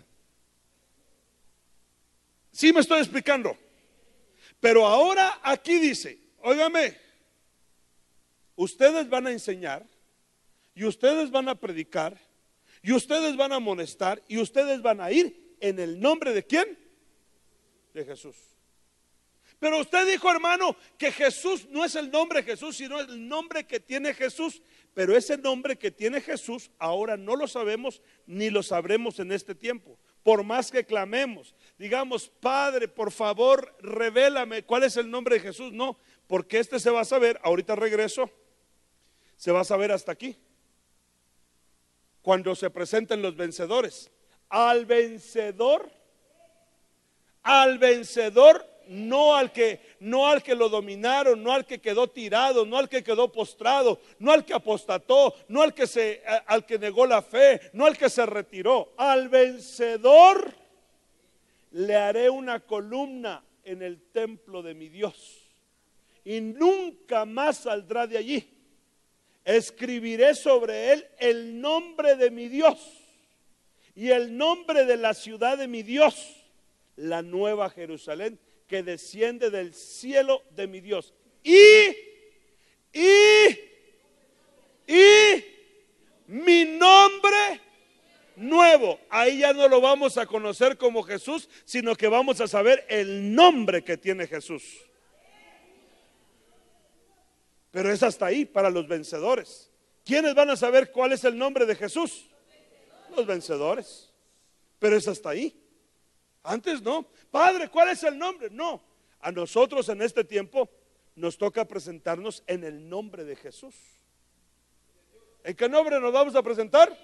Sí me estoy explicando. Pero ahora aquí dice, óigame, ustedes van a enseñar y ustedes van a predicar y ustedes van a amonestar y ustedes van a ir en el nombre de ¿quién? De Jesús. Pero usted dijo, hermano, que Jesús no es el nombre de Jesús, sino el nombre que tiene Jesús. Pero ese nombre que tiene Jesús ahora no lo sabemos ni lo sabremos en este tiempo. Por más que clamemos, digamos, Padre, por favor, revélame cuál es el nombre de Jesús. No, porque este se va a saber, ahorita regreso, se va a saber hasta aquí. Cuando se presenten los vencedores. Al vencedor, al vencedor, no al que, no al que lo dominaron, no al que quedó tirado, no al que quedó postrado, no al que apostató, no al que se, al que negó la fe, no al que se retiró. Al vencedor le haré una columna en el templo de mi Dios y nunca más saldrá de allí. Escribiré sobre él el nombre de mi Dios y el nombre de la ciudad de mi Dios, la nueva Jerusalén que desciende del cielo de mi Dios. Y, y, y mi nombre nuevo. Ahí ya no lo vamos a conocer como Jesús, sino que vamos a saber el nombre que tiene Jesús. Pero es hasta ahí para los vencedores. ¿Quiénes van a saber cuál es el nombre de Jesús? Los vencedores. Pero es hasta ahí. Antes no. Padre, ¿cuál es el nombre? No. A nosotros en este tiempo nos toca presentarnos en el nombre de Jesús. ¿En qué nombre nos vamos a presentar?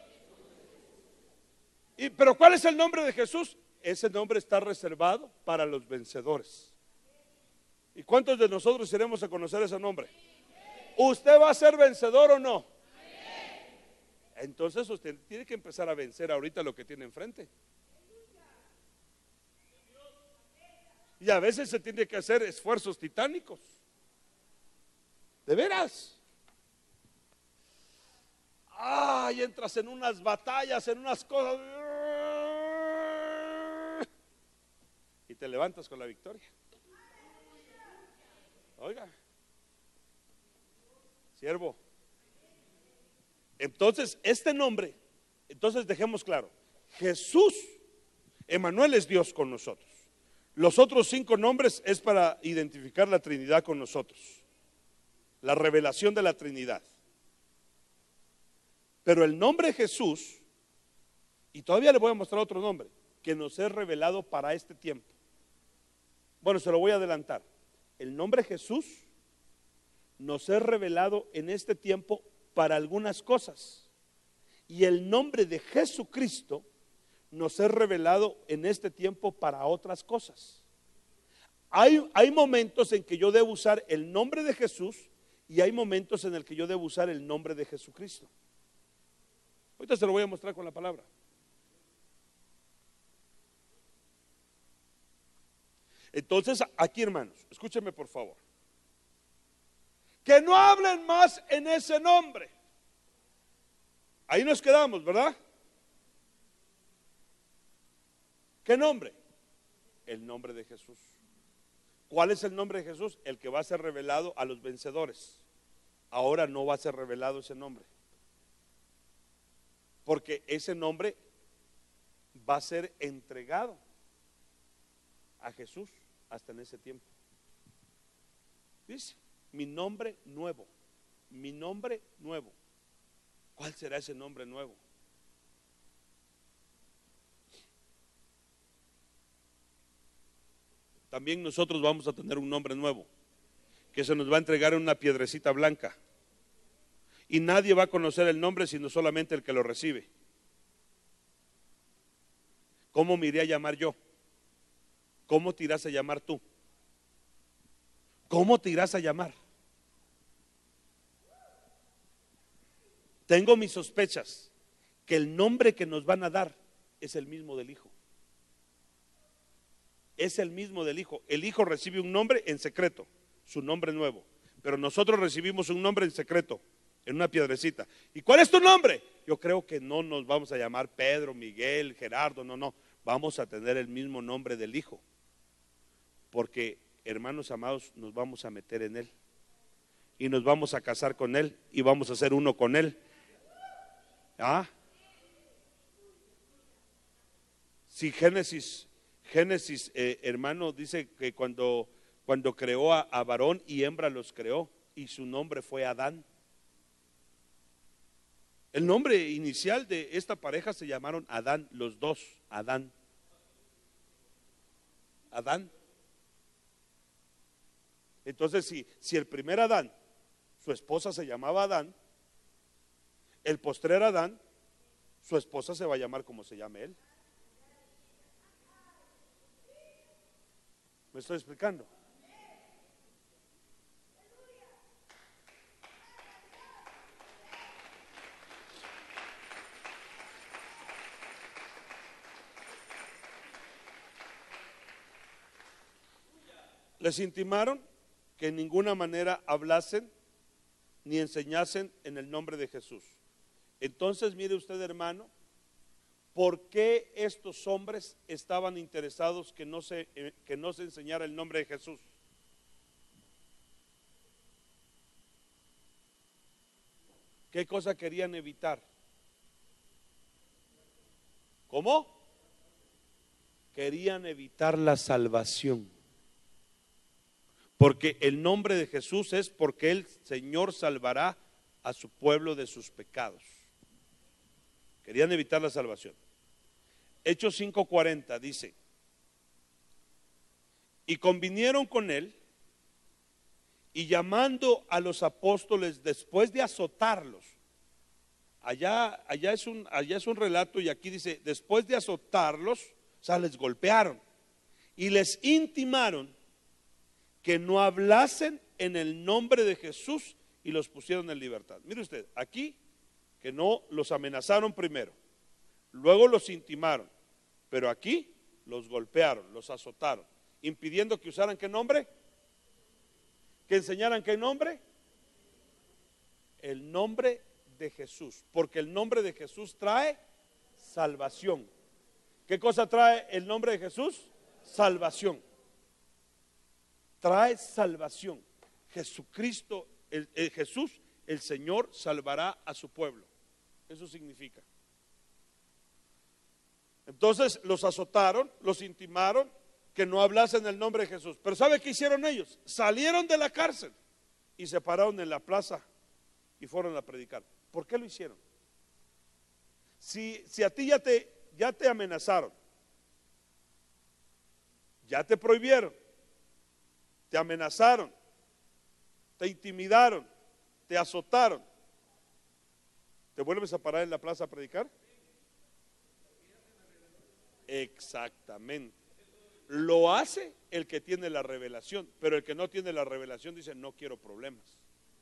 Y, pero ¿cuál es el nombre de Jesús? Ese nombre está reservado para los vencedores. ¿Y cuántos de nosotros iremos a conocer ese nombre? ¿Usted va a ser vencedor o no? Entonces usted tiene que empezar a vencer ahorita lo que tiene enfrente. Y a veces se tiene que hacer esfuerzos titánicos. De veras. Ay, entras en unas batallas, en unas cosas. Y te levantas con la victoria. Oiga. Siervo. Entonces, este nombre, entonces dejemos claro, Jesús, Emanuel es Dios con nosotros. Los otros cinco nombres es para identificar la Trinidad con nosotros, la revelación de la Trinidad. Pero el nombre Jesús, y todavía le voy a mostrar otro nombre, que nos es revelado para este tiempo. Bueno, se lo voy a adelantar. El nombre Jesús nos es revelado en este tiempo para algunas cosas. Y el nombre de Jesucristo nos es revelado en este tiempo para otras cosas. Hay, hay momentos en que yo debo usar el nombre de Jesús y hay momentos en el que yo debo usar el nombre de Jesucristo. Ahorita se lo voy a mostrar con la palabra. Entonces, aquí hermanos, escúchenme por favor. Que no hablen más en ese nombre. Ahí nos quedamos, ¿verdad? ¿Qué nombre? El nombre de Jesús. ¿Cuál es el nombre de Jesús? El que va a ser revelado a los vencedores. Ahora no va a ser revelado ese nombre, porque ese nombre va a ser entregado a Jesús hasta en ese tiempo. Dice, mi nombre nuevo, mi nombre nuevo. ¿Cuál será ese nombre nuevo? También nosotros vamos a tener un nombre nuevo, que se nos va a entregar en una piedrecita blanca. Y nadie va a conocer el nombre sino solamente el que lo recibe. ¿Cómo me iré a llamar yo? ¿Cómo te irás a llamar tú? ¿Cómo te irás a llamar? Tengo mis sospechas que el nombre que nos van a dar es el mismo del Hijo. Es el mismo del Hijo. El Hijo recibe un nombre en secreto, su nombre nuevo. Pero nosotros recibimos un nombre en secreto, en una piedrecita. ¿Y cuál es tu nombre? Yo creo que no nos vamos a llamar Pedro, Miguel, Gerardo, no, no. Vamos a tener el mismo nombre del Hijo. Porque, hermanos amados, nos vamos a meter en Él. Y nos vamos a casar con Él. Y vamos a ser uno con Él. ¿Ah? Si Génesis, Génesis, eh, hermano, dice que cuando, cuando creó a, a varón y hembra los creó. Y su nombre fue Adán. El nombre inicial de esta pareja se llamaron Adán, los dos, Adán. Adán. Entonces, si, si el primer Adán, su esposa se llamaba Adán, el postrer Adán, su esposa se va a llamar como se llame él. ¿Me estoy explicando? Les intimaron que en ninguna manera hablasen ni enseñasen en el nombre de Jesús. Entonces, mire usted, hermano, ¿por qué estos hombres estaban interesados que no se, eh, que no se enseñara el nombre de Jesús? ¿Qué cosa querían evitar? ¿Cómo? Querían evitar la salvación. Porque el nombre de Jesús es porque el Señor salvará a su pueblo de sus pecados. Querían evitar la salvación. Hechos cinco cuarenta dice: y convinieron con él, y llamando a los apóstoles después de azotarlos. Allá, allá, es un, allá es un relato, y aquí dice, después de azotarlos, o sea, les golpearon, y les intimaron que no hablasen en el nombre de Jesús, y los pusieron en libertad. Mire usted, aquí que no los amenazaron primero, luego los intimaron, pero aquí los golpearon, los azotaron, impidiendo que usaran ¿qué nombre? Que enseñaran ¿qué nombre? El nombre de Jesús, porque el nombre de Jesús trae salvación. ¿Qué cosa trae el nombre de Jesús? Salvación. Trae salvación. Jesucristo, el, el Jesús, el Señor salvará a su pueblo. Eso significa. Entonces los azotaron, los intimaron que no hablasen el nombre de Jesús. Pero ¿sabe qué hicieron ellos? Salieron de la cárcel y se pararon en la plaza y fueron a predicar. ¿Por qué lo hicieron? Si, si a ti ya te, ya te amenazaron, ya te prohibieron, te amenazaron, te intimidaron, te azotaron, ¿te vuelves a parar en la plaza a predicar? Exactamente. Lo hace el que tiene la revelación, pero el que no tiene la revelación dice, no quiero problemas.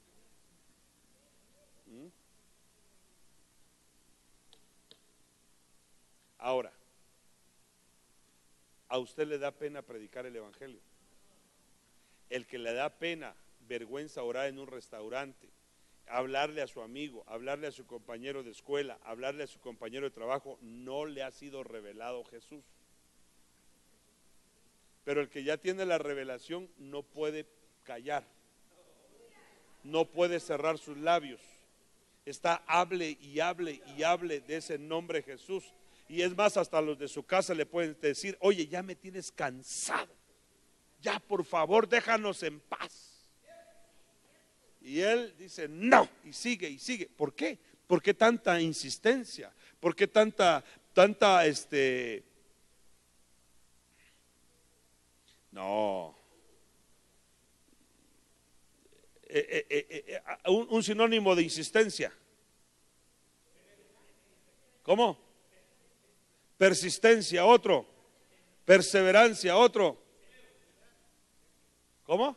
¿Mm? Ahora, ¿a usted le da pena predicar el evangelio? El que le da pena, vergüenza orar en un restaurante, hablarle a su amigo, hablarle a su compañero de escuela, hablarle a su compañero de trabajo, no le ha sido revelado Jesús. Pero el que ya tiene la revelación no puede callar, no puede cerrar sus labios. Está hable y hable y hable de ese nombre Jesús. Y es más, hasta los de su casa le pueden decir: oye, ya me tienes cansado, ya por favor déjanos en paz. Y él dice no, y sigue y sigue. ¿Por qué? ¿Por qué tanta insistencia? ¿Por qué tanta, tanta este... No. Eh, eh, eh, eh, un, un sinónimo de insistencia. ¿Cómo? Persistencia, otro. Perseverancia, otro. ¿Cómo?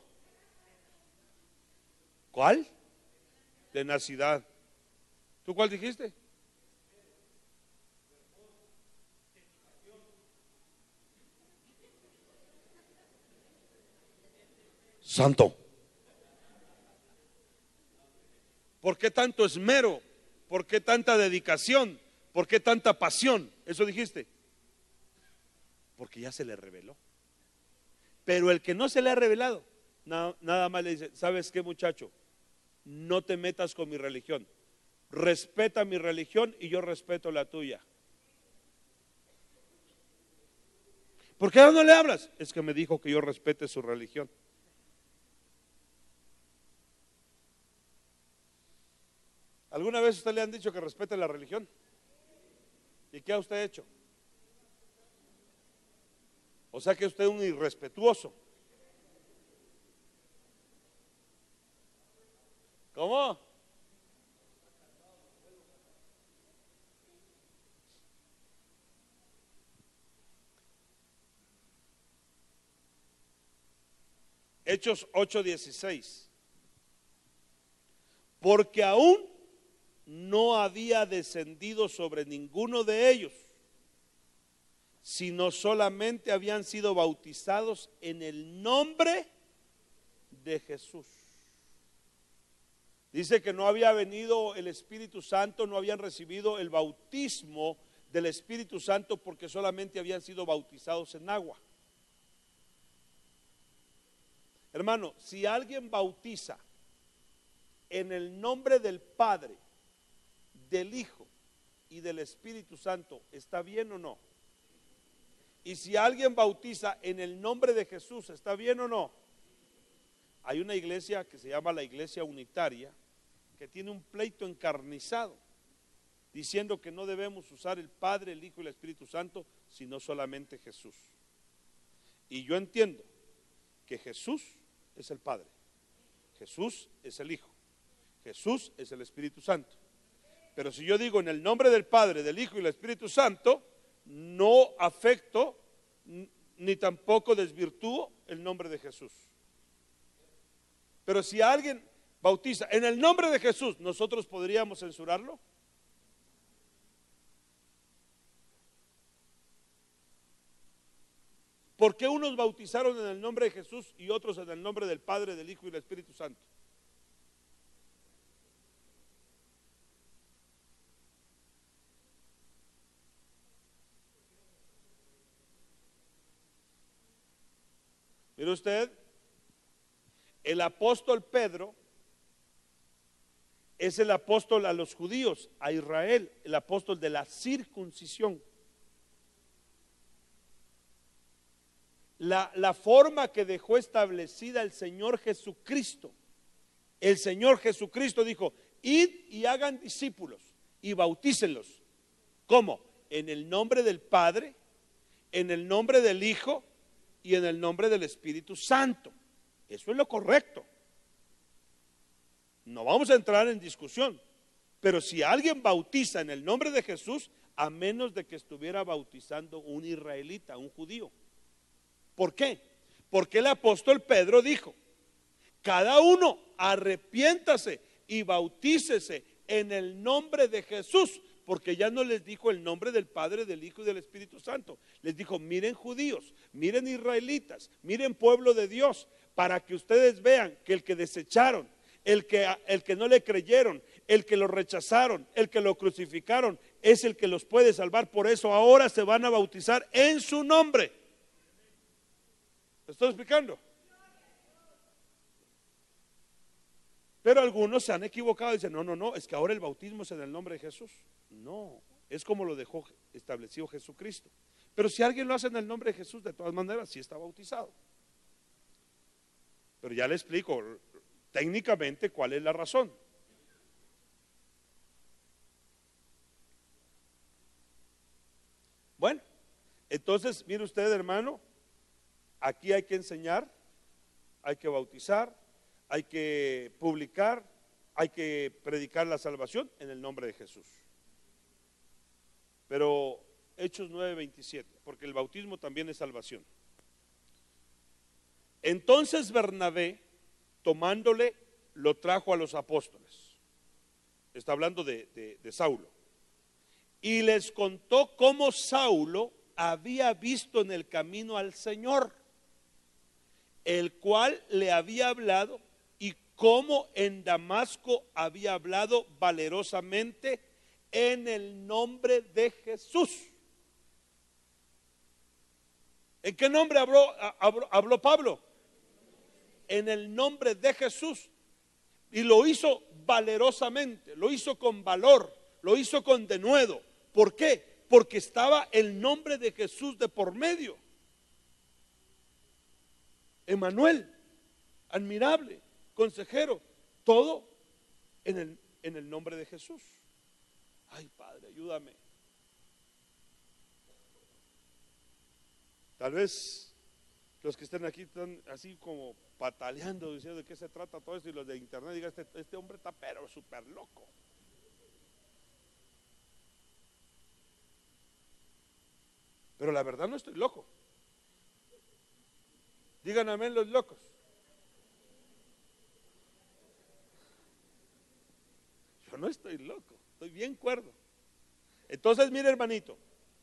¿Cuál? Tenacidad. ¿Tú cuál dijiste? Santo. ¿Por qué tanto esmero? ¿Por qué tanta dedicación? ¿Por qué tanta pasión? ¿Eso dijiste? Porque ya se le reveló. Pero el que no se le ha revelado, nada, nada más le dice: ¿sabes qué, muchacho? No te metas con mi religión. Respeta mi religión y yo respeto la tuya. ¿Por qué no le hablas? Es que me dijo que yo respete su religión. ¿Alguna vez usted le han dicho que respete la religión? ¿Y qué ha usted hecho? O sea que usted es un irrespetuoso. ¿Cómo? Hechos ocho dieciséis. Porque aún no había descendido sobre ninguno de ellos, sino solamente habían sido bautizados en el nombre de Jesús. Dice que no había venido el Espíritu Santo, no habían recibido el bautismo del Espíritu Santo porque solamente habían sido bautizados en agua. Hermano, si alguien bautiza en el nombre del Padre, del Hijo y del Espíritu Santo, ¿está bien o no? Y si alguien bautiza en el nombre de Jesús, ¿está bien o no? Hay una iglesia que se llama la Iglesia Unitaria que tiene un pleito encarnizado diciendo que no debemos usar el Padre, el Hijo y el Espíritu Santo, sino solamente Jesús. Y yo entiendo que Jesús es el Padre, Jesús es el Hijo, Jesús es el Espíritu Santo. Pero si yo digo en el nombre del Padre, del Hijo y del Espíritu Santo, no afecto ni tampoco desvirtúo el nombre de Jesús. Pero si alguien bautiza en el nombre de Jesús, ¿nosotros podríamos censurarlo? ¿Por qué unos bautizaron en el nombre de Jesús y otros en el nombre del Padre, del Hijo y del Espíritu Santo? Mire usted, el apóstol Pedro es el apóstol a los judíos, a Israel, el apóstol de la circuncisión. La, la forma que dejó establecida el Señor Jesucristo, el Señor Jesucristo dijo: id y hagan discípulos y bautícenlos. ¿Cómo? En el nombre del Padre, en el nombre del Hijo y en el nombre del Espíritu Santo. Eso es lo correcto. No vamos a entrar en discusión, pero si alguien bautiza en el nombre de Jesús, a menos de que estuviera bautizando un israelita, un judío. ¿Por qué? Porque el apóstol Pedro dijo: cada uno arrepiéntase y bautícese en el nombre de Jesús, porque ya no les dijo el nombre del Padre, del Hijo y del Espíritu Santo. Les dijo: miren judíos, miren israelitas, miren pueblo de Dios, para que ustedes vean que el que desecharon, el que, el que no le creyeron, el que lo rechazaron, el que lo crucificaron, es el que los puede salvar. Por eso ahora se van a bautizar en su nombre. estoy explicando? Pero algunos se han equivocado y dicen, no, no, no, es que ahora el bautismo es en el nombre de Jesús. No, es como lo dejó establecido Jesucristo. Pero si alguien lo hace en el nombre de Jesús, de todas maneras, sí está bautizado. Pero ya le explico técnicamente cuál es la razón. Bueno, entonces, mire usted, hermano, aquí hay que enseñar, hay que bautizar, hay que publicar, hay que predicar la salvación en el nombre de Jesús. Pero Hechos nueve veintisiete, porque el bautismo también es salvación. Entonces Bernabé, tomándole, lo trajo a los apóstoles. Está hablando de, de, de Saulo. Y les contó cómo Saulo había visto en el camino al Señor, el cual le había hablado, y cómo en Damasco había hablado valerosamente en el nombre de Jesús. ¿En qué nombre habló, habló, habló Pablo? En el nombre de Jesús. Y lo hizo valerosamente, lo hizo con valor, lo hizo con denuedo. ¿Por qué? Porque estaba el nombre de Jesús de por medio. Emmanuel, admirable, consejero, todo en el, en el nombre de Jesús. Ay, Padre, ayúdame. Tal vez los que estén aquí están así como pataleando, diciendo de qué se trata todo esto, y los de internet digan, este, este hombre está pero súper loco. Pero la verdad no estoy loco. Digan amén los locos. Yo no estoy loco, estoy bien cuerdo. Entonces, mire, hermanito,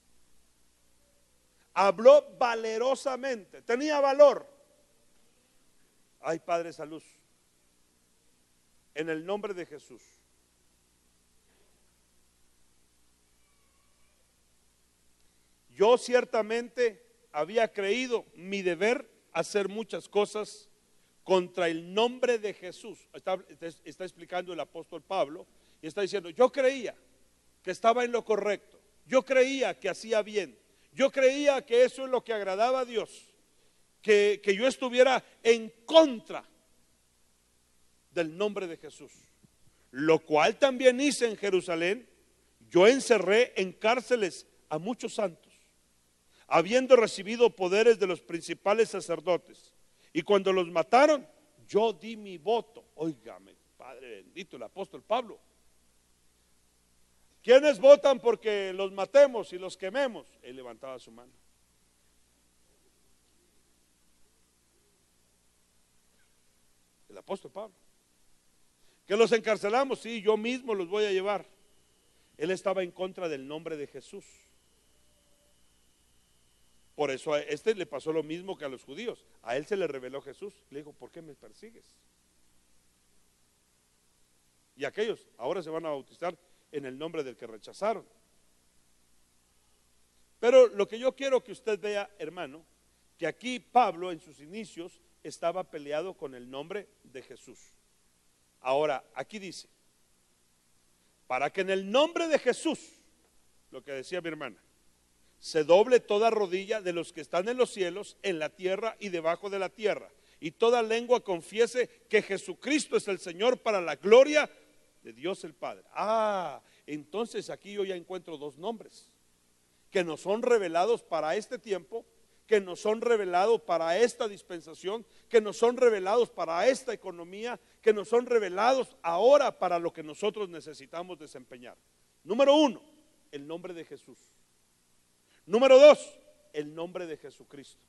habló valerosamente, tenía valor. Ay, Padre, salud. En el nombre de Jesús. Yo ciertamente había creído mi deber hacer muchas cosas contra el nombre de Jesús. Está, está explicando el apóstol Pablo y está diciendo, yo creía que estaba en lo correcto, yo creía que hacía bien, yo creía que eso es lo que agradaba a Dios, que, que yo estuviera en contra del nombre de Jesús, lo cual también hice en Jerusalén. Yo encerré en cárceles a muchos santos, habiendo recibido poderes de los principales sacerdotes, y cuando los mataron, yo di mi voto. Óigame, Padre bendito, el apóstol Pablo. ¿Quiénes votan porque los matemos y los quememos? Él levantaba su mano. El apóstol Pablo. ¿Que los encarcelamos? Sí, yo mismo los voy a llevar. Él estaba en contra del nombre de Jesús. Por eso a este le pasó lo mismo que a los judíos. A él se le reveló Jesús. Le dijo, ¿por qué me persigues? Y aquellos ahora se van a bautizar en el nombre del que rechazaron. Pero lo que yo quiero que usted vea, hermano, que aquí Pablo en sus inicios estaba peleado con el nombre de Jesús. Ahora, aquí dice, para que en el nombre de Jesús, lo que decía mi hermana, se doble toda rodilla de los que están en los cielos, en la tierra y debajo de la tierra, y toda lengua confiese que Jesucristo es el Señor, para la gloria de Dios el Padre. Ah, entonces aquí yo ya encuentro dos nombres que nos son revelados para este tiempo, que nos son revelados para esta dispensación, que nos son revelados para esta economía, que nos son revelados ahora para lo que nosotros necesitamos desempeñar. Número uno, el nombre de Jesús. Número dos, el nombre de Jesucristo.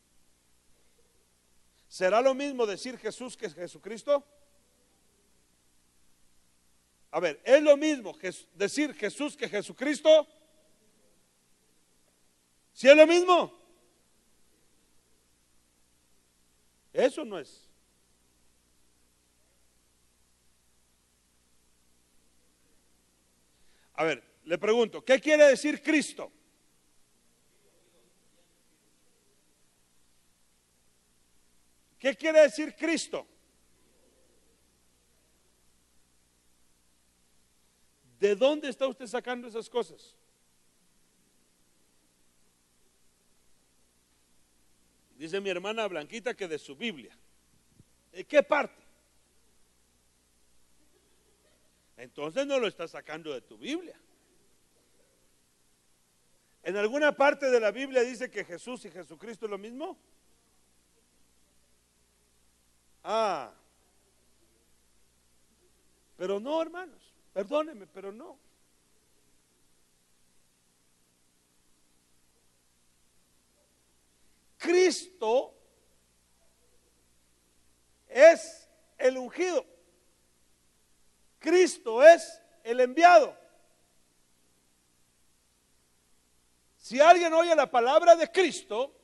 ¿Será lo mismo decir Jesús que Jesucristo? A ver, ¿es lo mismo decir Jesús que Jesucristo? ¿Sí es lo mismo? Eso no es. A ver, le pregunto, ¿qué quiere decir Cristo? ¿Qué quiere decir Cristo? ¿De dónde está usted sacando esas cosas? Dice mi hermana Blanquita que de su Biblia. ¿De qué parte? Entonces no lo está sacando de tu Biblia. ¿En alguna parte de la Biblia dice que Jesús y Jesucristo es lo mismo? Ah, pero no, hermanos, perdónenme, pero no. Cristo es el ungido. Cristo es el enviado. Si alguien oye la palabra de Cristo,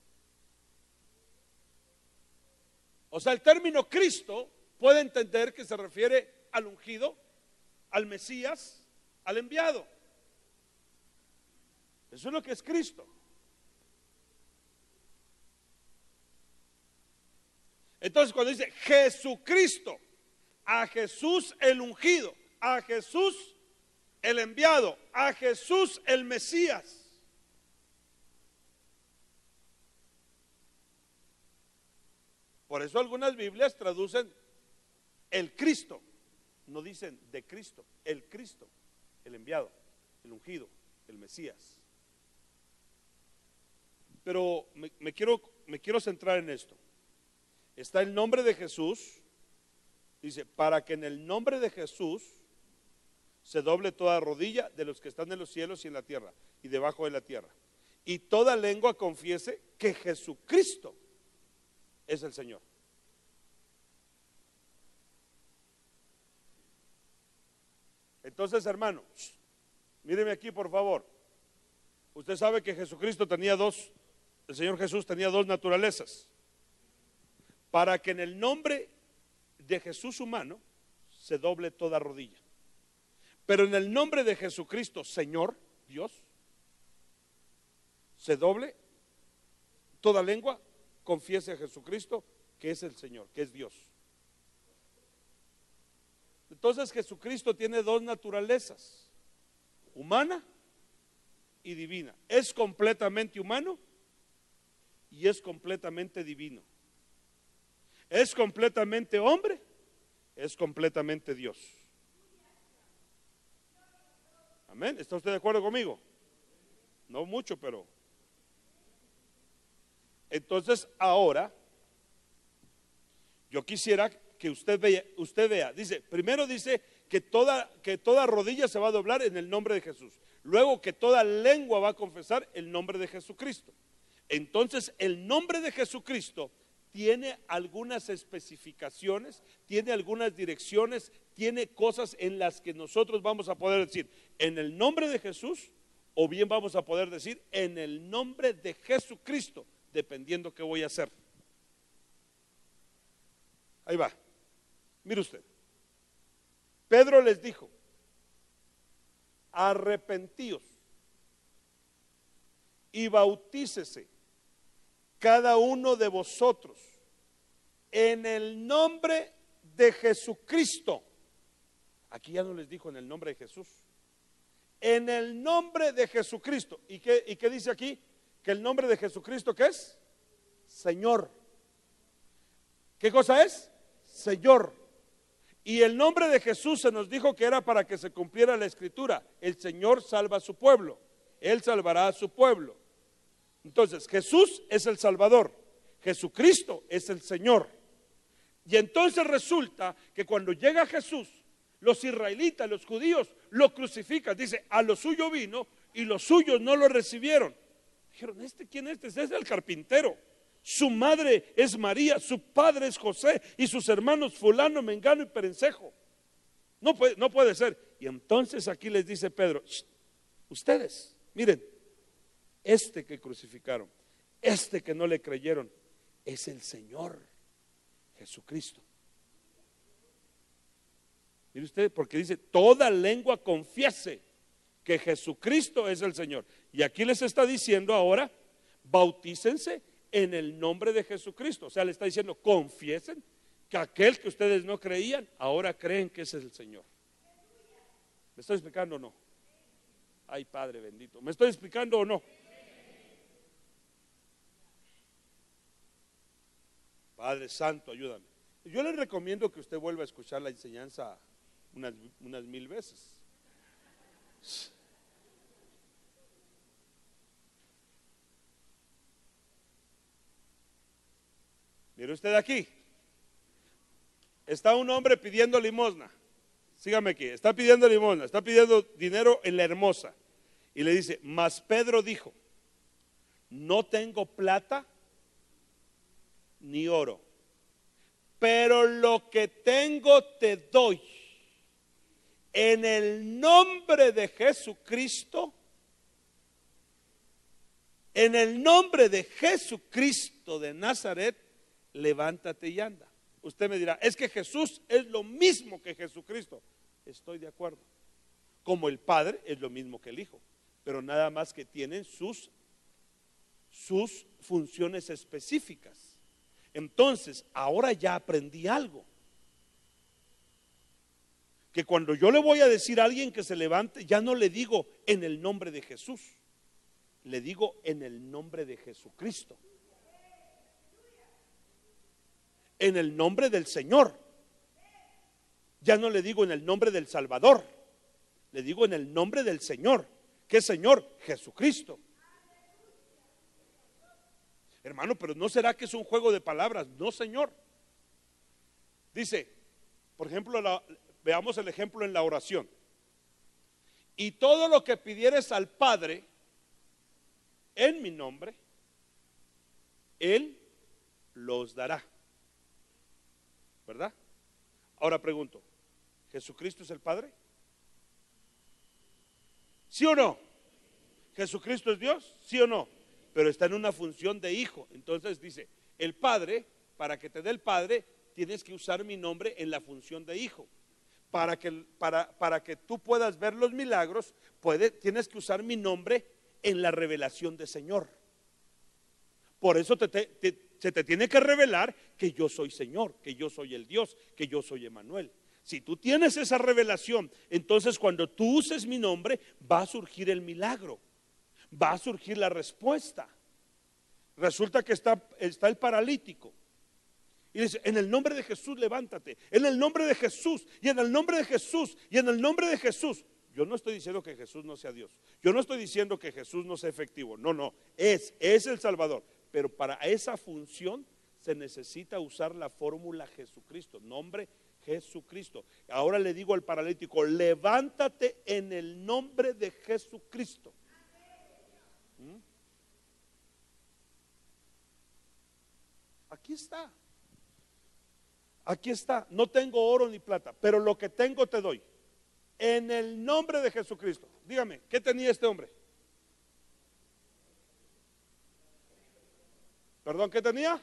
o sea, el término Cristo puede entender que se refiere al ungido, al Mesías, al enviado. Eso es lo que es Cristo. Entonces cuando dice Jesucristo, a Jesús el ungido, a Jesús el enviado, a Jesús el Mesías. Por eso algunas Biblias traducen el Cristo, no dicen de Cristo, el Cristo, el enviado, el ungido, el Mesías. Pero me, me quiero, me quiero centrar en esto. Está el nombre de Jesús, dice, para que en el nombre de Jesús se doble toda rodilla de los que están en los cielos y en la tierra y debajo de la tierra, y toda lengua confiese que Jesucristo es el Señor. Entonces, hermano, míreme aquí por favor. Usted sabe que Jesucristo tenía dos, el Señor Jesús tenía dos naturalezas. Para que en el nombre de Jesús humano se doble toda rodilla. Pero en el nombre de Jesucristo, Señor, Dios, se doble toda lengua, confiese a Jesucristo que es el Señor, que es Dios. Entonces Jesucristo tiene dos naturalezas, humana y divina. Es completamente humano y es completamente divino. Es completamente hombre, es completamente Dios. Amén. ¿Está usted de acuerdo conmigo? No mucho, pero entonces ahora yo quisiera que usted vea, usted vea, dice, primero dice que toda, que toda rodilla se va a doblar en el nombre de Jesús. Luego que toda lengua va a confesar el nombre de Jesucristo. Entonces el nombre de Jesucristo tiene algunas especificaciones, tiene algunas direcciones, tiene cosas en las que nosotros vamos a poder decir en el nombre de Jesús, o bien vamos a poder decir en el nombre de Jesucristo, dependiendo qué voy a hacer. Ahí va. Mire usted. Pedro les dijo: arrepentíos y bautícese cada uno de vosotros en el nombre de Jesucristo. Aquí ya no les dijo en el nombre de Jesús. En el nombre de Jesucristo. ¿Y qué, y qué dice aquí? Que el nombre de Jesucristo, ¿qué es? Señor. ¿Qué cosa es? Señor. Y el nombre de Jesús se nos dijo que era para que se cumpliera la escritura. El Señor salva a su pueblo. Él salvará a su pueblo. Entonces, Jesús es el Salvador, Jesucristo es el Señor. Y entonces resulta que cuando llega Jesús, los israelitas, los judíos, lo crucifican. Dice, a lo suyo vino y los suyos no lo recibieron. Dijeron, ¿este quién es? Este es el carpintero. Su madre es María, su padre es José y sus hermanos fulano, mengano y perencejo. No puede, no puede ser. Y entonces aquí les dice Pedro, ustedes, miren, este que crucificaron, este que no le creyeron, es el Señor Jesucristo. Mire usted, porque dice, toda lengua confiese que Jesucristo es el Señor. Y aquí les está diciendo ahora, bautícense en el nombre de Jesucristo. O sea, le está diciendo, confiesen que aquel que ustedes no creían, ahora creen que ese es el Señor. ¿Me estoy explicando o no? Ay, Padre bendito, ¿me estoy explicando o no? Padre Santo, ayúdame. Yo le recomiendo que usted vuelva a escuchar la enseñanza unas, unas mil veces. Mire usted aquí, está un hombre pidiendo limosna. Sígame aquí, está pidiendo limosna, está pidiendo dinero en la Hermosa. Y le dice, mas Pedro dijo, no tengo plata ni oro, pero lo que tengo te doy. En el nombre de Jesucristo, en el nombre de Jesucristo de Nazaret, levántate y anda. Usted me dirá, es que Jesús es lo mismo que Jesucristo. Estoy de acuerdo. Como el Padre es lo mismo que el Hijo, pero nada más que tienen sus, sus funciones específicas. Entonces, ahora ya aprendí algo. Que cuando yo le voy a decir a alguien que se levante, ya no le digo en el nombre de Jesús, le digo en el nombre de Jesucristo. En el nombre del Señor. Ya no le digo en el nombre del Salvador, le digo en el nombre del Señor. ¿Qué Señor? Jesucristo. Hermano, pero ¿no será que es un juego de palabras? No, Señor. Dice, por ejemplo, la, veamos el ejemplo en la oración. Y todo lo que pidieres al Padre en mi nombre, Él los dará. ¿Verdad? Ahora pregunto, ¿Jesucristo es el Padre? ¿Sí o no? ¿Jesucristo es Dios? ¿Sí o no? Pero está en una función de hijo. Entonces dice, el Padre, para que te dé el Padre, tienes que usar mi nombre en la función de hijo. Para que, para, para que tú puedas ver los milagros, puede, tienes que usar mi nombre en la revelación de Señor. Por eso te, te, te, se te tiene que revelar que yo soy Señor, que yo soy el Dios, que yo soy Emmanuel. Si tú tienes esa revelación, entonces cuando tú uses mi nombre, va a surgir el milagro, va a surgir la respuesta. Resulta que está, está el paralítico y dice, en el nombre de Jesús levántate, en el nombre de Jesús, y en el nombre de Jesús, y en el nombre de Jesús. Yo no estoy diciendo que Jesús no sea Dios, yo no estoy diciendo que Jesús no sea efectivo, no, no, es, es el Salvador, pero para esa función se necesita usar la fórmula Jesucristo, nombre Jesucristo. Ahora le digo al paralítico, levántate en el nombre de Jesucristo. ¿Mm? Aquí está. Aquí está. No tengo oro ni plata, pero lo que tengo te doy. En el nombre de Jesucristo. Dígame, ¿qué tenía este hombre? Perdón, ¿qué tenía?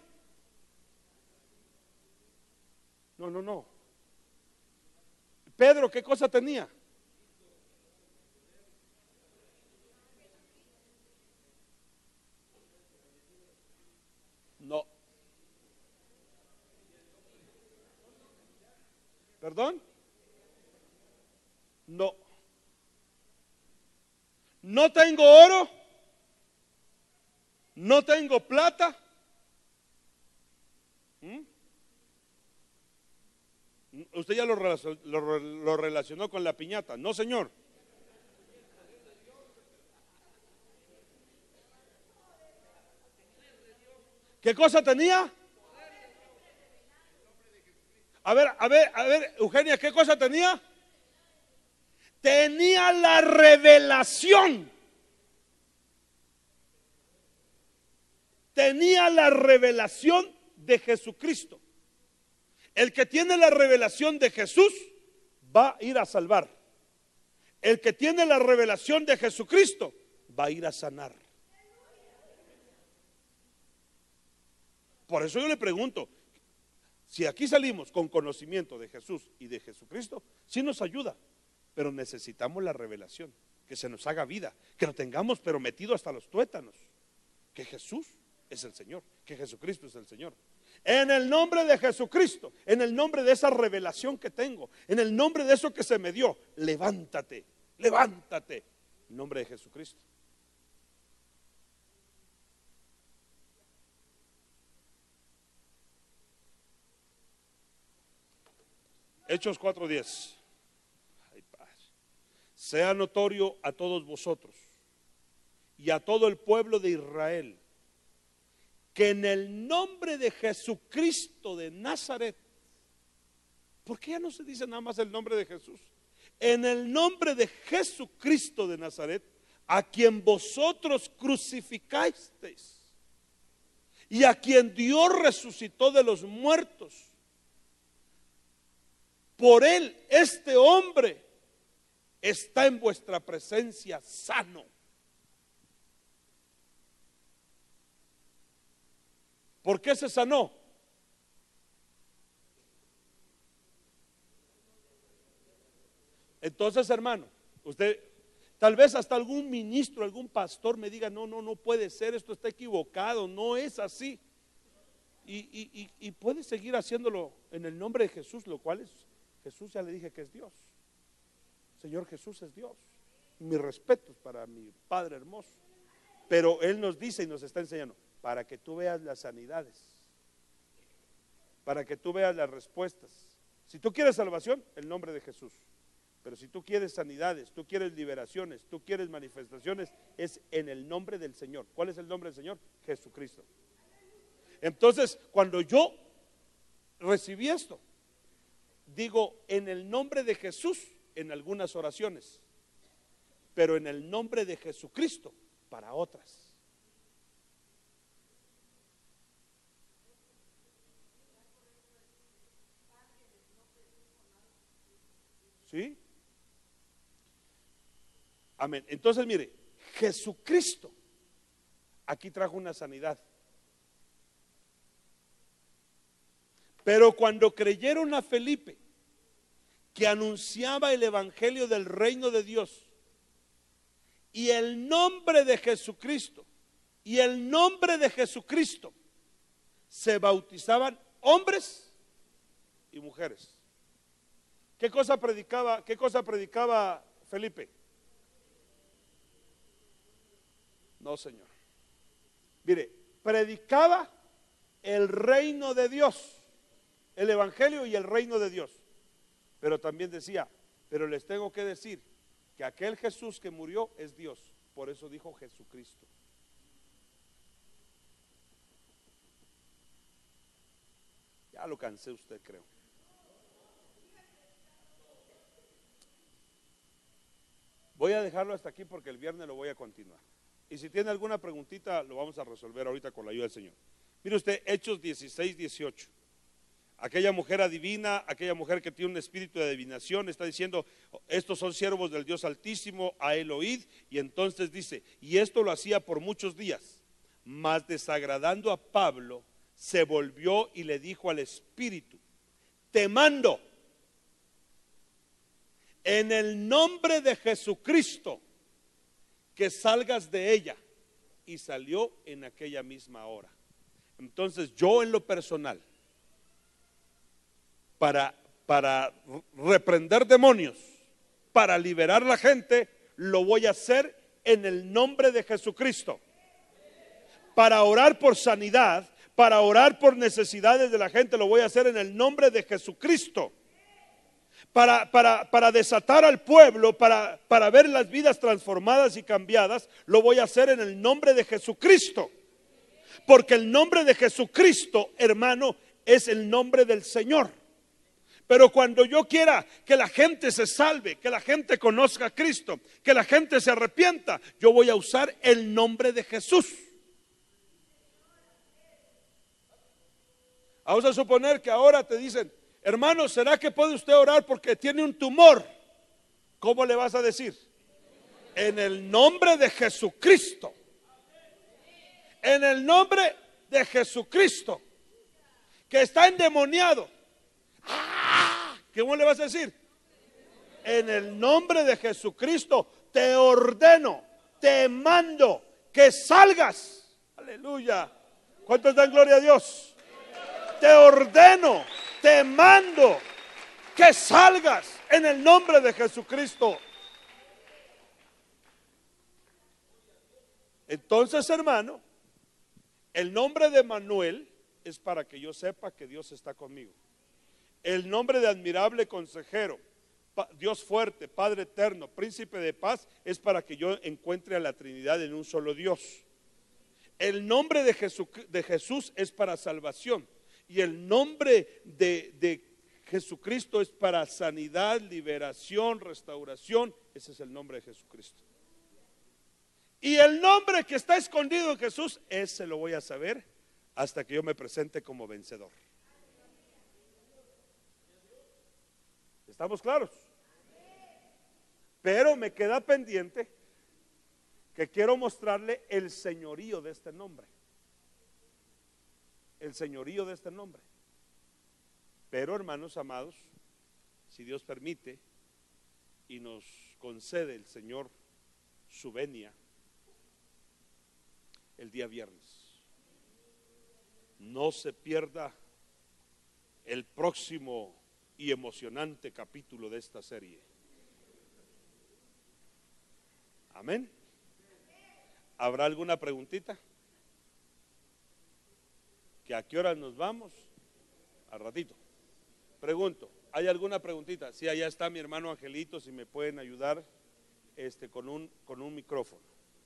No, no, no. Pedro, ¿qué cosa tenía? No. ¿Perdón? No. No tengo oro. No tengo plata. ¿Mm? Usted ya lo, lo, lo relacionó con la piñata. No, señor. ¿Qué cosa tenía? A ver, a ver, a ver, Eugenia, ¿qué cosa tenía? Tenía la revelación. Tenía la revelación de Jesucristo. El que tiene la revelación de Jesús va a ir a salvar. El que tiene la revelación de Jesucristo va a ir a sanar. Por eso yo le pregunto, si aquí salimos con conocimiento de Jesús y de Jesucristo, sí nos ayuda, pero necesitamos la revelación, que se nos haga vida, que lo tengamos pero metido hasta los tuétanos, que Jesús es el Señor, que Jesucristo es el Señor. En el nombre de Jesucristo, en el nombre de esa revelación que tengo, en el nombre de eso que se me dio, levántate, levántate, en el nombre de Jesucristo. Hechos cuatro diez. Sea notorio a todos vosotros y a todo el pueblo de Israel que en el nombre de Jesucristo de Nazaret, ¿por qué ya no se dice nada más el nombre de Jesús? En el nombre de Jesucristo de Nazaret, a quien vosotros crucificasteis y a quien Dios resucitó de los muertos, por él este hombre está en vuestra presencia sano. ¿Por qué se sanó? Entonces, hermano, usted, tal vez hasta algún ministro, algún pastor me diga, no, no, no puede ser, esto está equivocado, no es así. Y, y, y, y puede seguir haciéndolo en el nombre de Jesús, lo cual es, Jesús ya le dije que es Dios. Señor Jesús es Dios. Mis respetos para mi Padre hermoso. Pero Él nos dice y nos está enseñando, para que tú veas las sanidades, para que tú veas las respuestas. Si tú quieres salvación, el nombre de Jesús. Pero si tú quieres sanidades, tú quieres liberaciones, tú quieres manifestaciones, es en el nombre del Señor. ¿Cuál es el nombre del Señor? Jesucristo. Entonces, cuando yo recibí esto, digo en el nombre de Jesús en algunas oraciones, pero en el nombre de Jesucristo para otras. ¿Sí? Amén. Entonces, mire, Jesucristo aquí trajo una sanidad. Pero cuando creyeron a Felipe, que anunciaba el evangelio del reino de Dios, y el nombre de Jesucristo, y el nombre de Jesucristo, se bautizaban hombres y mujeres. ¿Qué cosa predicaba, qué cosa predicaba Felipe? No, Señor. Mire, predicaba el reino de Dios, el evangelio y el reino de Dios. Pero también decía, pero les tengo que decir que aquel Jesús que murió es Dios. Por eso dijo Jesucristo. Ya lo cansé usted, creo. Voy a dejarlo hasta aquí porque el viernes lo voy a continuar. Y si tiene alguna preguntita, lo vamos a resolver ahorita con la ayuda del Señor. Mire usted, Hechos dieciséis, dieciocho. Aquella mujer adivina, aquella mujer que tiene un espíritu de adivinación, está diciendo, estos son siervos del Dios Altísimo, a él oíd. Y entonces dice, y esto lo hacía por muchos días, mas desagradando a Pablo, se volvió y le dijo al espíritu, te mando en el nombre de Jesucristo que salgas de ella. Y salió en aquella misma hora. Entonces yo en lo personal, para, para reprender demonios, para liberar a la gente, lo voy a hacer en el nombre de Jesucristo. Para orar por sanidad, para orar por necesidades de la gente, lo voy a hacer en el nombre de Jesucristo. Para, para, para desatar al pueblo, para, para ver las vidas transformadas y cambiadas, lo voy a hacer en el nombre de Jesucristo. Porque el nombre de Jesucristo, hermano, es el nombre del Señor. Pero cuando yo quiera que la gente se salve, que la gente conozca a Cristo, que la gente se arrepienta, yo voy a usar el nombre de Jesús. Vamos a suponer que ahora te dicen, hermano, ¿será que puede usted orar porque tiene un tumor? ¿Cómo le vas a decir? En el nombre de Jesucristo. En el nombre de Jesucristo, que está endemoniado. ¿Cómo le vas a decir? En el nombre de Jesucristo te ordeno, te mando que salgas. Aleluya. ¿Cuántos dan gloria a Dios? Te ordeno, te mando que salgas en el nombre de Jesucristo. Entonces, hermano, el nombre de Manuel es para que yo sepa que Dios está conmigo. El nombre de admirable consejero, Dios fuerte, Padre eterno, príncipe de paz, es para que yo encuentre a la Trinidad en un solo Dios. El nombre de Jesús, de Jesús es para salvación. Y el nombre de, de Jesucristo es para sanidad, liberación, restauración. Ese es el nombre de Jesucristo. Y el nombre que está escondido en Jesús, ese lo voy a saber hasta que yo me presente como vencedor. ¿Estamos claros? Pero me queda pendiente que quiero mostrarle el señorío de este nombre. El señorío de este nombre. Pero, hermanos amados, si Dios permite y nos concede el Señor su venia el día viernes, no se pierda el próximo y emocionante capítulo de esta serie. Amén. ¿Habrá alguna preguntita? ¿Que a qué hora nos vamos? Al ratito. Pregunto, ¿hay alguna preguntita? Sí, allá está mi hermano Angelito, si me pueden ayudar este, con un, con un micrófono.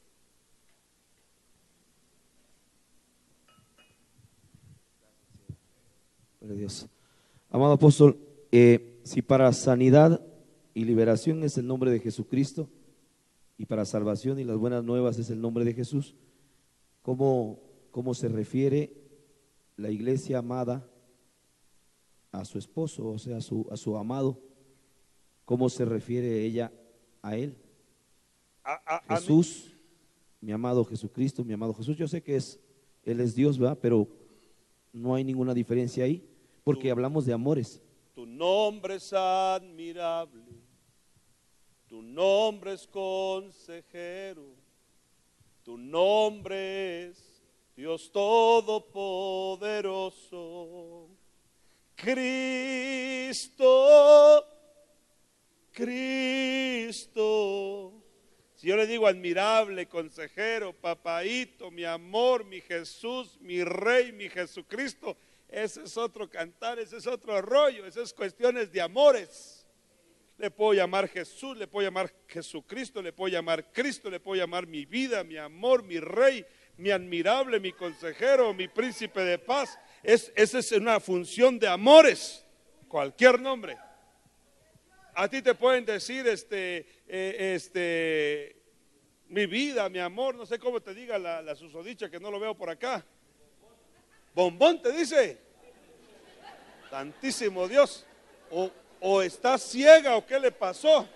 Gloria a Dios. Amado apóstol, eh, si para sanidad y liberación es el nombre de Jesucristo, y para salvación y las buenas nuevas es el nombre de Jesús, ¿cómo, cómo se refiere la iglesia amada a su esposo, o sea, a su, a su amado? ¿Cómo se refiere ella a él? A, a, a Jesús, mi amado Jesucristo, mi amado Jesús. Yo sé que es, Él es Dios, ¿verdad? Pero no hay ninguna diferencia ahí, porque tu, hablamos de amores. Tu nombre es admirable, tu nombre es consejero, tu nombre es Dios Todopoderoso. Cristo, Cristo. Si yo le digo admirable, consejero, papaíto, mi amor, mi Jesús, mi Rey, mi Jesucristo, ese es otro cantar, ese es otro rollo, esas cuestiones de amores. Le puedo llamar Jesús, le puedo llamar Jesucristo, le puedo llamar Cristo, le puedo llamar mi vida, mi amor, mi Rey, mi admirable, mi consejero, mi príncipe de paz. Es, esa es una función de amores, cualquier nombre. A ti te pueden decir, este, eh, este, mi vida, mi amor, no sé cómo te diga la, la susodicha que no lo veo por acá. Bombón te dice. Santísimo Dios. O, o está ciega o qué le pasó.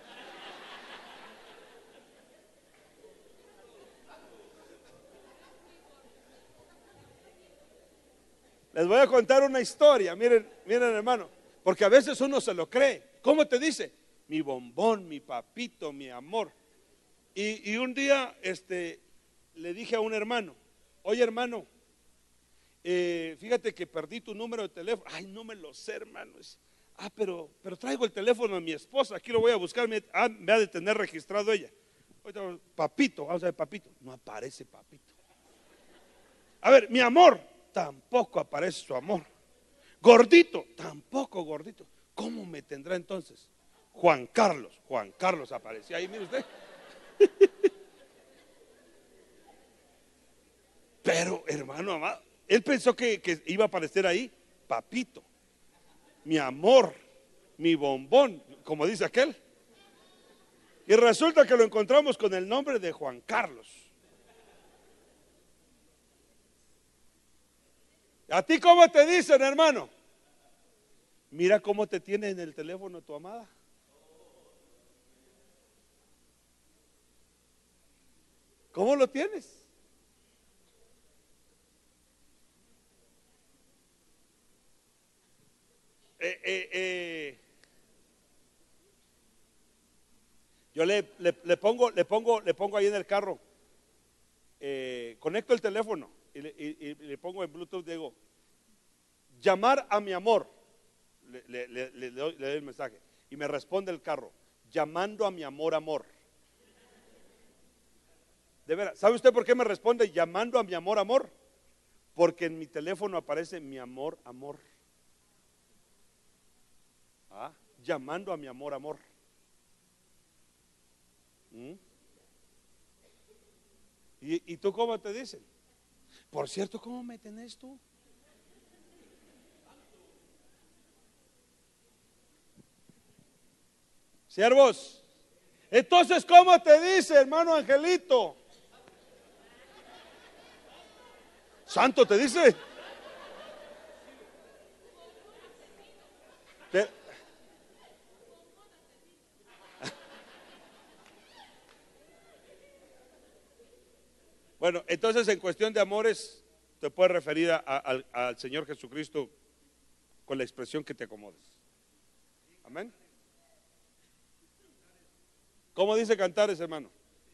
Les voy a contar una historia, miren, miren hermano, porque a veces uno se lo cree. ¿Cómo te dice? Mi bombón, mi papito, mi amor. Y, y un día este, le dije a un hermano, oye hermano, eh, fíjate que perdí tu número de teléfono. Ay, no me lo sé, hermano. Ah, pero, pero traigo el teléfono de mi esposa, aquí lo voy a buscar, me, ah, me ha de tener registrado ella. Oye, papito, vamos a ver, papito. No aparece papito. A ver, mi amor, tampoco aparece su amor. Gordito, tampoco gordito. ¿Cómo me tendrá entonces? Juan Carlos, Juan Carlos aparecía ahí, mire usted. Pero hermano amado, él pensó que, que iba a aparecer ahí, papito, mi amor, mi bombón, como dice aquel. Y resulta que lo encontramos con el nombre de Juan Carlos. ¿A ti cómo te dicen, hermano? Mira cómo te tiene en el teléfono tu amada. ¿Cómo lo tienes? Eh, eh, eh. Yo le, le, le pongo, le pongo, le pongo ahí en el carro. Eh, conecto el teléfono y le, y- y le pongo en Bluetooth, digo, llamar a mi amor. Le, le- le- le doy, le doy el mensaje. Y me responde el carro, llamando a mi amor, amor. De veras, ¿sabe usted por qué me responde llamando a mi amor, amor? Porque en mi teléfono aparece mi amor, amor. Ah, llamando a mi amor, amor. ¿Mm? ¿Y, ¿Y tú cómo te dicen? Por cierto, ¿cómo me tenés tú? Siervos, entonces, ¿cómo te dice, hermano Angelito? Santo te dice. Te- Bueno, entonces en cuestión de amores, te puedes referir a- a- al, al Señor Jesucristo con la expresión que te acomodes. Amén. ¿Cómo dice Cantares, hermano?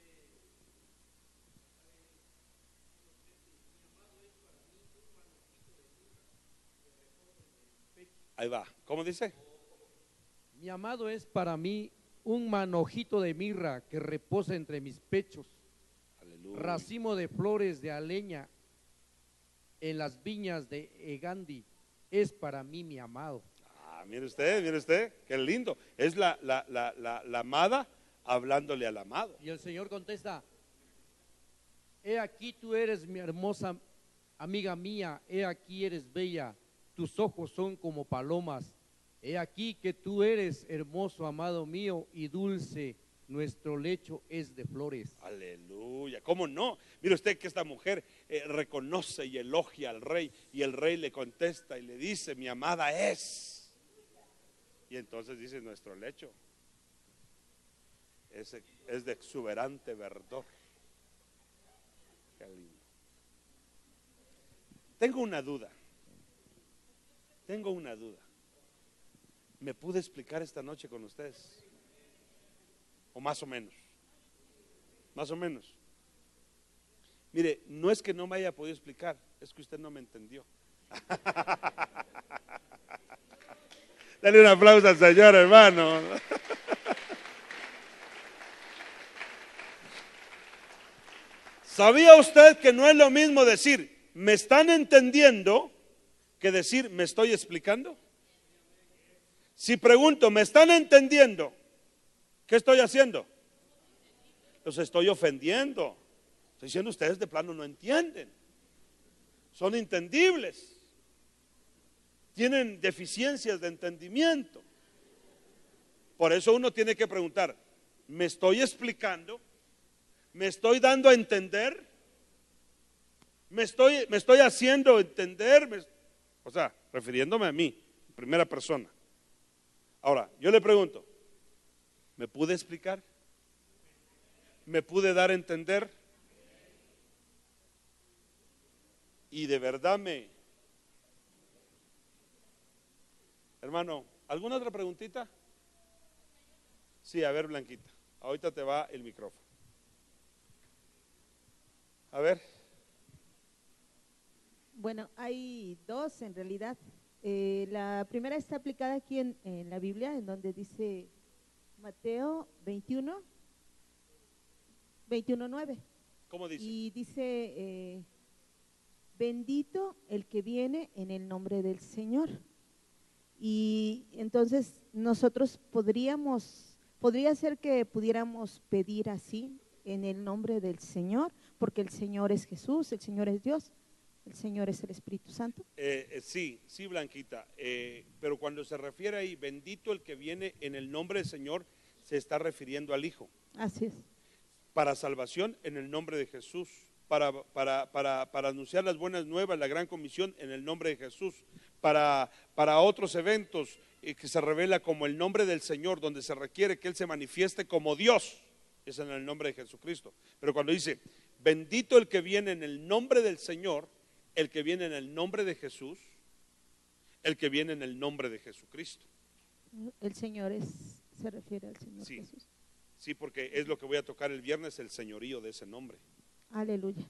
Ahí va. ¿Cómo dice? Mi amado es para mí un manojito de mirra que reposa entre mis pechos, Aleluya. racimo de flores de aleña en las viñas de Egandi, es para mí mi amado. Ah, mire usted, mire usted, qué lindo. Es la, la, la, la, la amada hablándole al amado. Y el Señor contesta, he aquí tú eres mi hermosa amiga mía, he aquí eres bella, tus ojos son como palomas, he aquí que tú eres hermoso, amado mío, y dulce, nuestro lecho es de flores. Aleluya, ¿cómo no? Mire usted que esta mujer eh, reconoce y elogia al rey, y el rey le contesta y le dice, mi amada es. Y entonces dice, nuestro lecho es, es de exuberante verdor. Qué lindo. Tengo una duda. Tengo una duda. ¿Me pude explicar esta noche con ustedes? O más o menos. Más o menos. Mire, no es que no me haya podido explicar, es que usted no me entendió. Dale un aplauso al Señor, hermano. ¿Sabía usted que no es lo mismo decir, me están entendiendo, que decir, me estoy explicando? Si pregunto, ¿me están entendiendo? ¿Qué estoy haciendo? Los estoy ofendiendo. Estoy diciendo, ustedes de plano no entienden. Son inentendibles. Tienen deficiencias de entendimiento. Por eso uno tiene que preguntar, ¿me estoy explicando? ¿Me estoy dando a entender? ¿Me estoy, me estoy haciendo entender? Me- o sea, refiriéndome a mí, en primera persona. Ahora, yo le pregunto, ¿me pude explicar? ¿Me pude dar a entender? Y de verdad me... Hermano, ¿alguna otra preguntita? Sí, a ver, Blanquita, ahorita te va el micrófono. A ver. Bueno, hay dos en realidad. Eh, la primera está aplicada aquí en, en la Biblia, en donde dice Mateo veintiuno, veintiuno nueve. ¿Cómo dice? Y dice, eh, bendito el que viene en el nombre del Señor. Y entonces nosotros podríamos, podría ser que pudiéramos pedir así, en el nombre del Señor, porque el Señor es Jesús, el Señor es Dios, el Señor es el Espíritu Santo. Eh, eh, sí, sí, Blanquita, eh, pero cuando se refiere ahí, bendito el que viene en el nombre del Señor, se está refiriendo al Hijo. Así es. Para salvación en el nombre de Jesús, para, para, para, para anunciar las buenas nuevas, la gran comisión en el nombre de Jesús, para, para otros eventos eh, que se revela como el nombre del Señor, donde se requiere que Él se manifieste como Dios, es en el nombre de Jesucristo. Pero cuando dice, bendito el que viene en el nombre del Señor, el que viene en el nombre de Jesús, el que viene en el nombre de Jesucristo. El Señor es, se refiere al Señor Sí. Jesús. Sí, porque es lo que voy a tocar el viernes, el señorío de ese nombre. Aleluya.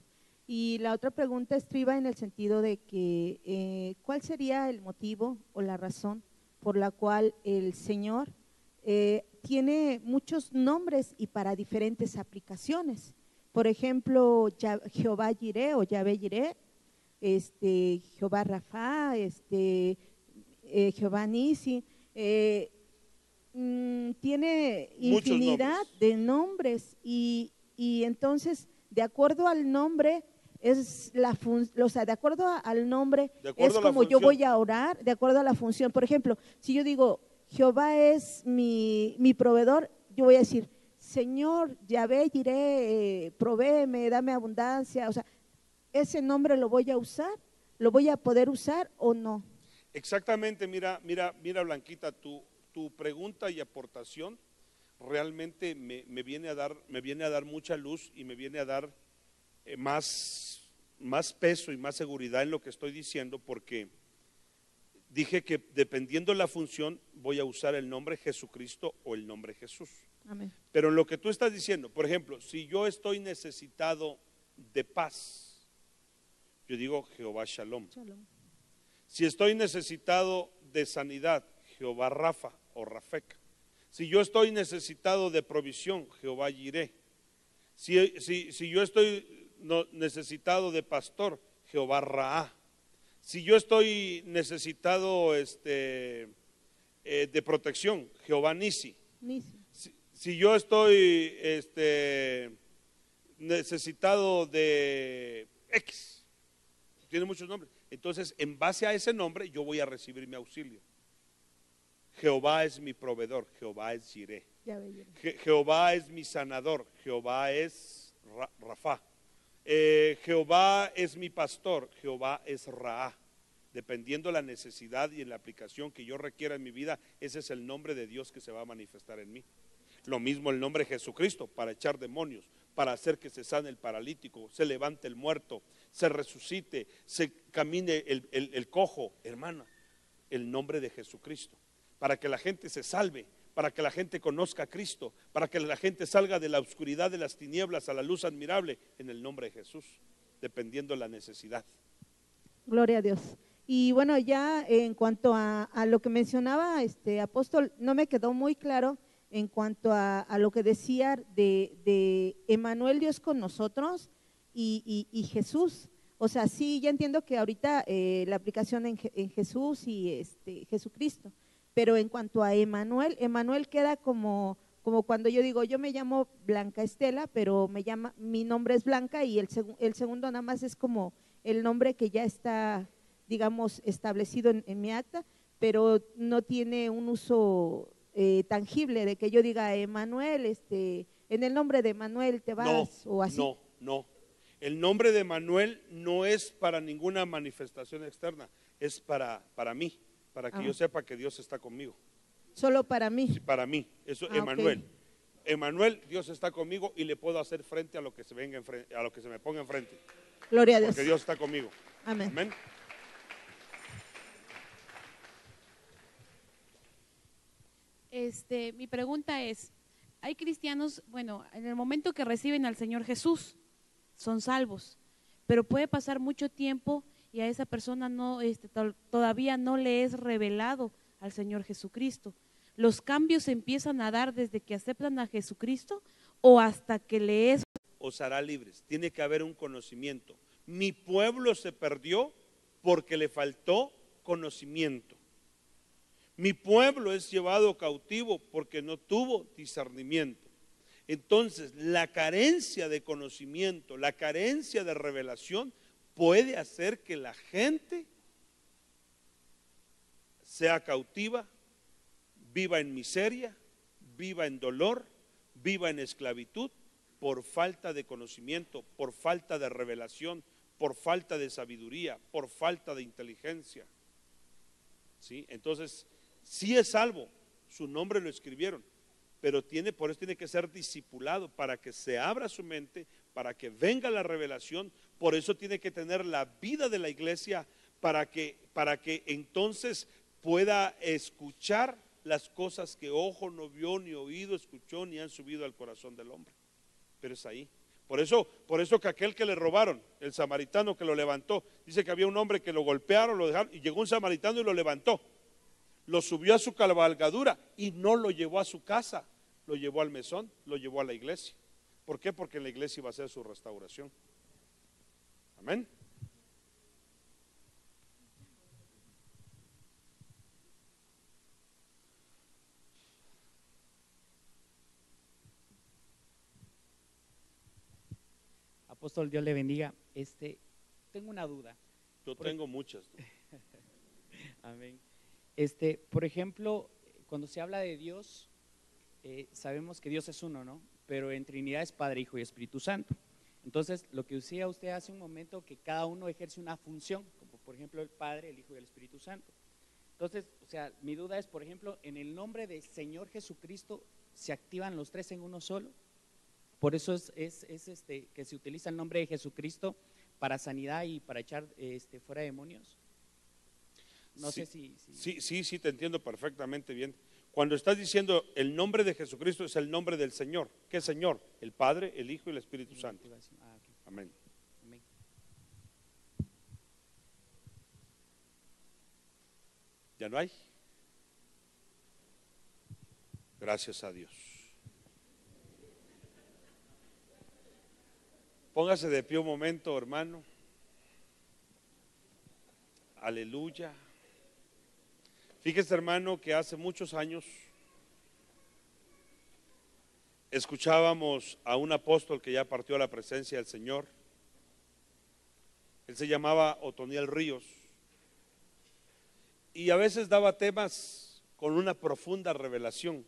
Y la otra pregunta estriba en el sentido de que, eh, ¿cuál sería el motivo o la razón por la cual el Señor eh, tiene muchos nombres y para diferentes aplicaciones? Por ejemplo, Ya- Jehová Jireh o Yahvé Jireh, este, Jehová Rafa, este, eh, Jehová Nisi, eh, mm, tiene Muchos infinidad nombres. de nombres y, y entonces, de acuerdo al nombre, es la fun- o sea, de acuerdo a- al nombre, De acuerdo es a la como yo función. voy a orar, de acuerdo a la función. Por ejemplo, si yo digo, Jehová es mi, mi proveedor, yo voy a decir, Señor, Yahvé, Jireh, eh, provéeme, dame abundancia. O sea, ese nombre lo voy a usar, lo voy a poder usar o no. Exactamente, mira, mira, mira Blanquita, tu, tu pregunta y aportación realmente me, me viene a dar, me viene a dar mucha luz y me viene a dar eh, más, más peso y más seguridad en lo que estoy diciendo, porque dije que dependiendo de la función voy a usar el nombre Jesucristo o el nombre Jesús. Amén. Pero en lo que tú estás diciendo, por ejemplo, si yo estoy necesitado de paz, yo digo Jehová Shalom. Shalom. Si estoy necesitado de sanidad, Jehová Rafa o Rafek. Si yo estoy necesitado de provisión, Jehová Jireh. Si, si, si yo estoy no, necesitado de pastor, Jehová Raá. Si yo estoy necesitado este, eh, de protección, Jehová Nisi. Nisi. Si, si yo estoy este, necesitado de X, tiene muchos nombres. Entonces, en base a ese nombre, yo voy a recibir mi auxilio. Jehová es mi proveedor, Jehová es Jireh. Yahvé, Jireh. Je- Jehová es mi sanador, Jehová es Ra- Rafa. Eh, Jehová es mi pastor, Jehová es Raá. Dependiendo la necesidad y en la aplicación que yo requiera en mi vida, ese es el nombre de Dios que se va a manifestar en mí. Lo mismo el nombre de Jesucristo, para echar demonios, para hacer que se sane el paralítico, se levante el muerto, se resucite, se camine el, el, el cojo, hermana, el nombre de Jesucristo, para que la gente se salve, para que la gente conozca a Cristo, para que la gente salga de la oscuridad de las tinieblas a la luz admirable, en el nombre de Jesús, dependiendo de la necesidad. Gloria a Dios. Y bueno, ya en cuanto a, a lo que mencionaba este apóstol, no me quedó muy claro en cuanto a, a lo que decía de, de Emmanuel, Dios con nosotros y, y, y Jesús. O sea, sí, ya entiendo que ahorita eh, la aplicación en, Je- en Jesús y este Jesucristo, pero en cuanto a Emmanuel, Emmanuel queda como, como cuando yo digo, yo me llamo Blanca Estela, pero me llama, mi nombre es Blanca y el, segu- el segundo nada más es como el nombre que ya está, digamos, establecido en, en mi acta, pero no tiene un uso eh, tangible de que yo diga, Emanuel, este, en el nombre de Manuel te vas No, o así. no, no. El nombre de Manuel no es para ninguna manifestación externa, es para, para mí, para que Ah. yo sepa que Dios está conmigo. Solo para mí. Sí, para mí, eso Ah, Emanuel. ok. Emanuel, Dios está conmigo y le puedo hacer frente a lo que se venga enfrente, a lo que se me ponga enfrente, Gloria a Dios. porque Dios está conmigo. Amén. Amén. Este, mi pregunta es, hay cristianos, bueno, en el momento que reciben al Señor Jesús, son salvos, pero puede pasar mucho tiempo y a esa persona no, este, to- todavía no le es revelado al Señor Jesucristo. ¿Los cambios se empiezan a dar desde que aceptan a Jesucristo o hasta que le es? Os hará libres. Tiene que haber un conocimiento. Mi pueblo se perdió porque le faltó conocimiento. Mi pueblo es llevado cautivo porque no tuvo discernimiento. Entonces, la carencia de conocimiento, la carencia de revelación puede hacer que la gente sea cautiva, viva en miseria, viva en dolor, viva en esclavitud por falta de conocimiento, por falta de revelación, por falta de sabiduría, por falta de inteligencia. ¿Sí? Entonces, sí es salvo, su nombre lo escribieron, pero tiene, por eso tiene que ser discipulado para que se abra su mente, para que venga la revelación. Por eso tiene que tener la vida de la iglesia para que, para que entonces pueda escuchar las cosas que ojo no vio, ni oído escuchó, ni han subido al corazón del hombre. Pero es ahí, Por eso, por eso que aquel que le robaron, el samaritano que lo levantó, dice que había un hombre que lo golpearon, lo dejaron, y llegó un samaritano y lo levantó. Lo subió a su cabalgadura y no lo llevó a su casa, lo llevó al mesón, lo llevó a la iglesia. ¿Por qué? Porque en la iglesia iba a ser su restauración. Amén. Apóstol, Dios le bendiga. Este, tengo una duda. Yo tengo muchas. Amén. Este, por ejemplo, cuando se habla de Dios, eh, sabemos que Dios es uno, ¿no? Pero en Trinidad es Padre, Hijo y Espíritu Santo. Entonces, lo que decía usted hace un momento, que cada uno ejerce una función, como por ejemplo el Padre, el Hijo y el Espíritu Santo. Entonces, o sea, mi duda es, por ejemplo, en el nombre del Señor Jesucristo, ¿se activan los tres en uno solo? Por eso es, es, es este, que se utiliza el nombre de Jesucristo para sanidad y para echar este, fuera demonios. No sí, sé si, si... Sí, sí, sí, te entiendo perfectamente bien. Cuando estás diciendo el nombre de Jesucristo es el nombre del Señor. ¿Qué Señor? El Padre, el Hijo y el Espíritu Santo. Ah, okay. Amén. Amén. ¿Ya no hay? Gracias a Dios. Póngase de pie un momento, hermano. Aleluya. Fíjese, hermano, que hace muchos años escuchábamos a un apóstol que ya partió a la presencia del Señor. Él se llamaba Otoniel Ríos y a veces daba temas con una profunda revelación.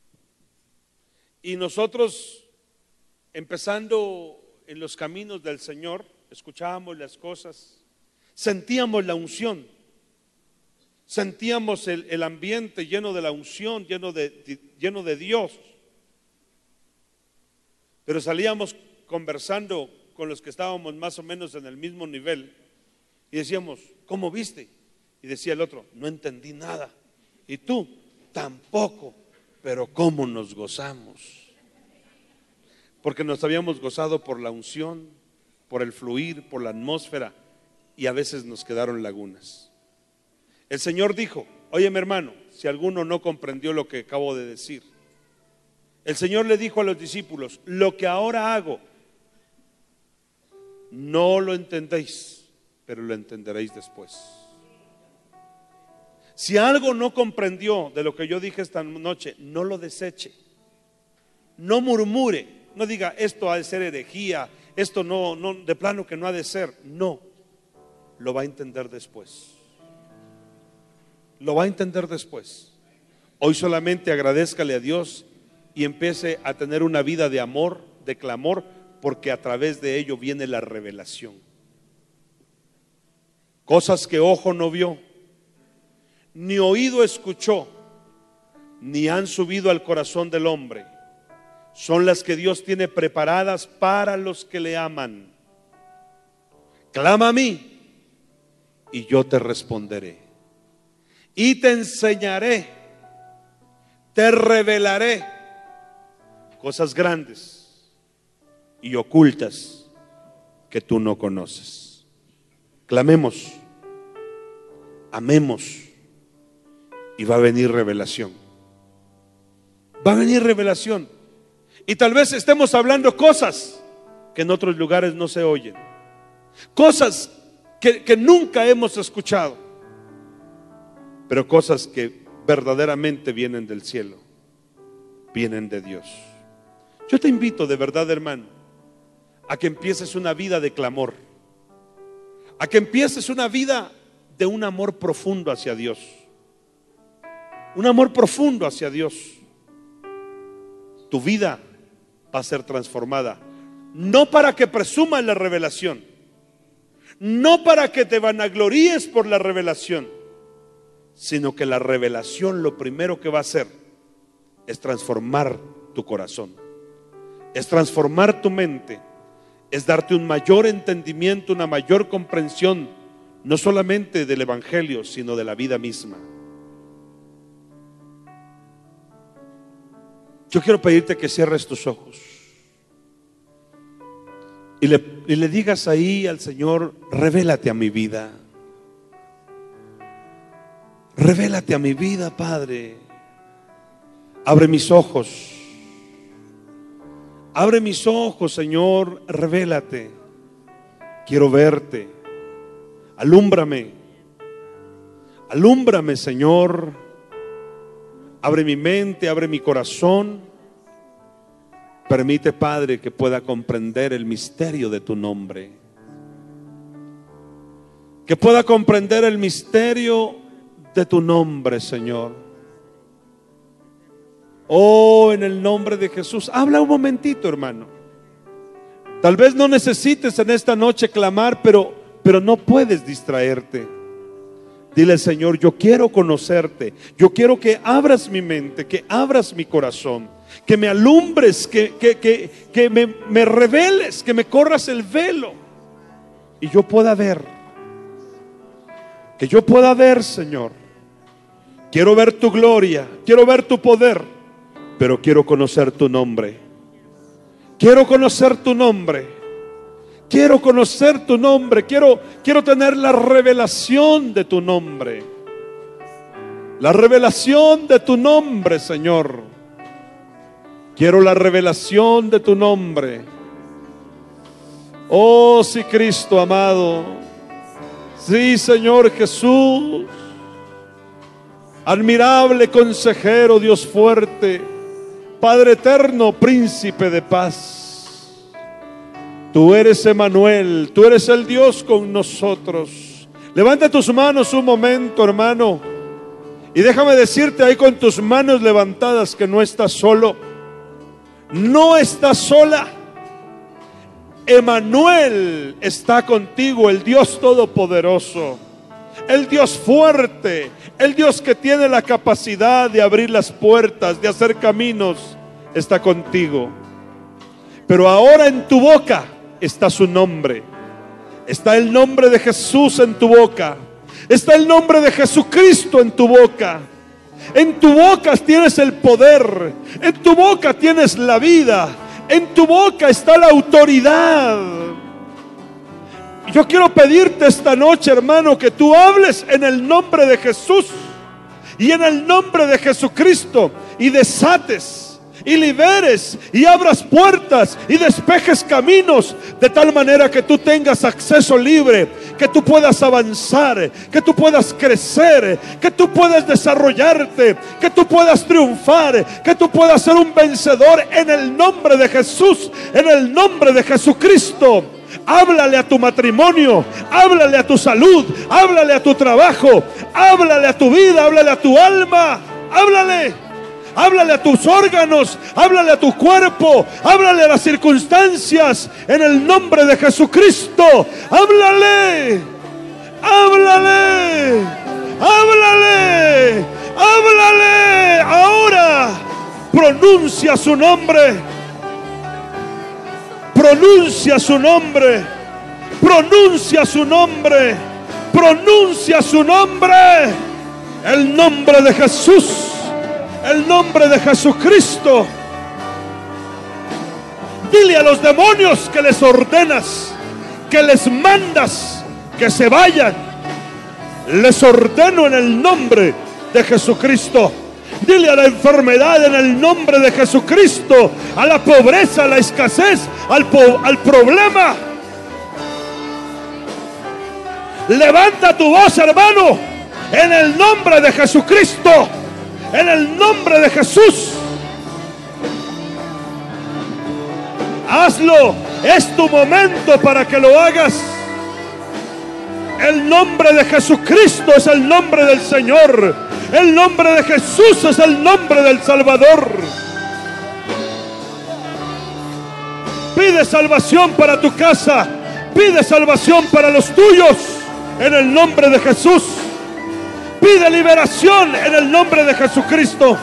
Y nosotros, empezando en los caminos del Señor, escuchábamos las cosas, sentíamos la unción, sentíamos el, el ambiente lleno de la unción, lleno de, lleno de Dios. Pero salíamos conversando con los que estábamos más o menos en el mismo nivel y decíamos, ¿cómo viste? Y decía el otro, no entendí nada. Y tú, tampoco, pero ¿cómo nos gozamos? Porque nos habíamos gozado por la unción, por el fluir, por la atmósfera, y a veces nos quedaron lagunas. El Señor dijo, oye mi hermano, si alguno no comprendió lo que acabo de decir, el Señor le dijo a los discípulos, lo que ahora hago, no lo entendéis, pero lo entenderéis después. Si algo no comprendió de lo que yo dije esta noche, no lo deseche, no murmure, no diga esto ha de ser herejía, esto no, no, de plano que no ha de ser, no, lo va a entender después. Lo va a entender después. Hoy solamente agradézcale a Dios y empiece a tener una vida de amor, de clamor, porque a través de ello viene la revelación. Cosas que ojo no vio, ni oído escuchó, ni han subido al corazón del hombre, son las que Dios tiene preparadas para los que le aman. Clama a mí y yo te responderé y te enseñaré, te revelaré cosas grandes y ocultas que tú no conoces. Clamemos, amemos y va a venir revelación. Va a venir revelación. Y tal vez estemos hablando cosas que en otros lugares no se oyen, cosas que, que nunca hemos escuchado, pero cosas que verdaderamente vienen del cielo, vienen de Dios. Yo te invito de verdad, hermano, a que empieces una vida de clamor, a que empieces una vida de un amor profundo hacia Dios, un amor profundo hacia Dios. Tu vida va a ser transformada, no para que presumas la revelación, no para que te vanagloríes por la revelación, sino que la revelación lo primero que va a hacer es transformar tu corazón, es transformar tu mente, es darte un mayor entendimiento, una mayor comprensión, no solamente del evangelio, sino de la vida misma. Yo quiero pedirte que cierres tus ojos. y le, y le digas ahí al Señor: revélate a mi vida. Revélate a mi vida, Padre. Abre mis ojos. Abre mis ojos, Señor, revélate. Quiero verte. Alúmbrame. Alúmbrame, Señor. Abre mi mente, abre mi corazón. Permite, Padre, que pueda comprender el misterio de tu nombre. Que pueda comprender el misterio de tu nombre, Señor. Oh, en el nombre de Jesús. Habla un momentito, hermano. Tal vez no necesites en esta noche clamar, pero, pero no puedes distraerte. Dile: Señor, yo quiero conocerte. Yo quiero que abras mi mente, que abras mi corazón, que me alumbres, que, que, que, que me, me reveles, que me corras el velo y yo pueda ver. Que yo pueda ver, Señor. Quiero ver tu gloria, quiero ver tu poder, pero quiero conocer tu nombre. Quiero conocer tu nombre. Quiero conocer tu nombre. Quiero, quiero tener la revelación de tu nombre. La revelación de tu nombre, Señor. Quiero la revelación de tu nombre. Oh, sí, Cristo amado. Sí, Señor Jesús. Admirable consejero, Dios fuerte, Padre eterno, príncipe de paz. Tú eres Emmanuel, tú eres el Dios con nosotros. Levanta tus manos un momento, hermano, y déjame decirte ahí con tus manos levantadas que no estás solo. No estás sola. Emmanuel está contigo, el Dios todopoderoso, el Dios fuerte, el Dios que tiene la capacidad de abrir las puertas, de hacer caminos, está contigo. Pero ahora en tu boca está su nombre. Está el nombre de Jesús en tu boca. Está el nombre de Jesucristo en tu boca. En tu boca tienes el poder. En tu boca tienes la vida. En tu boca está la autoridad. Yo quiero pedirte esta noche, hermano, que tú hables en el nombre de Jesús y en el nombre de Jesucristo, y desates y liberes y abras puertas y despejes caminos, de tal manera que tú tengas acceso libre, que tú puedas avanzar, que tú puedas crecer, que tú puedas desarrollarte, que tú puedas triunfar, que tú puedas ser un vencedor en el nombre de Jesús, en el nombre de Jesucristo. Háblale a tu matrimonio, háblale a tu salud, háblale a tu trabajo, háblale a tu vida, háblale a tu alma, háblale, háblale a tus órganos, háblale a tu cuerpo, háblale a las circunstancias, en el nombre de Jesucristo. Háblale, háblale, háblale, háblale. Ahora pronuncia su nombre. Pronuncia su nombre, pronuncia su nombre, pronuncia su nombre, el nombre de Jesús, el nombre de Jesucristo. Dile a los demonios que les ordenas, que les mandas que se vayan. Les ordeno en el nombre de Jesucristo. Dile a la enfermedad en el nombre de Jesucristo, a la pobreza, a la escasez, al, po- al problema. Levanta tu voz, hermano, en el nombre de Jesucristo, en el nombre de Jesús. Hazlo, es tu momento para que lo hagas. El nombre de Jesucristo es el nombre del Señor. El nombre de Jesús es el nombre del Salvador. Pide salvación para tu casa. Pide salvación para los tuyos en el nombre de Jesús. Pide liberación en el nombre de Jesucristo.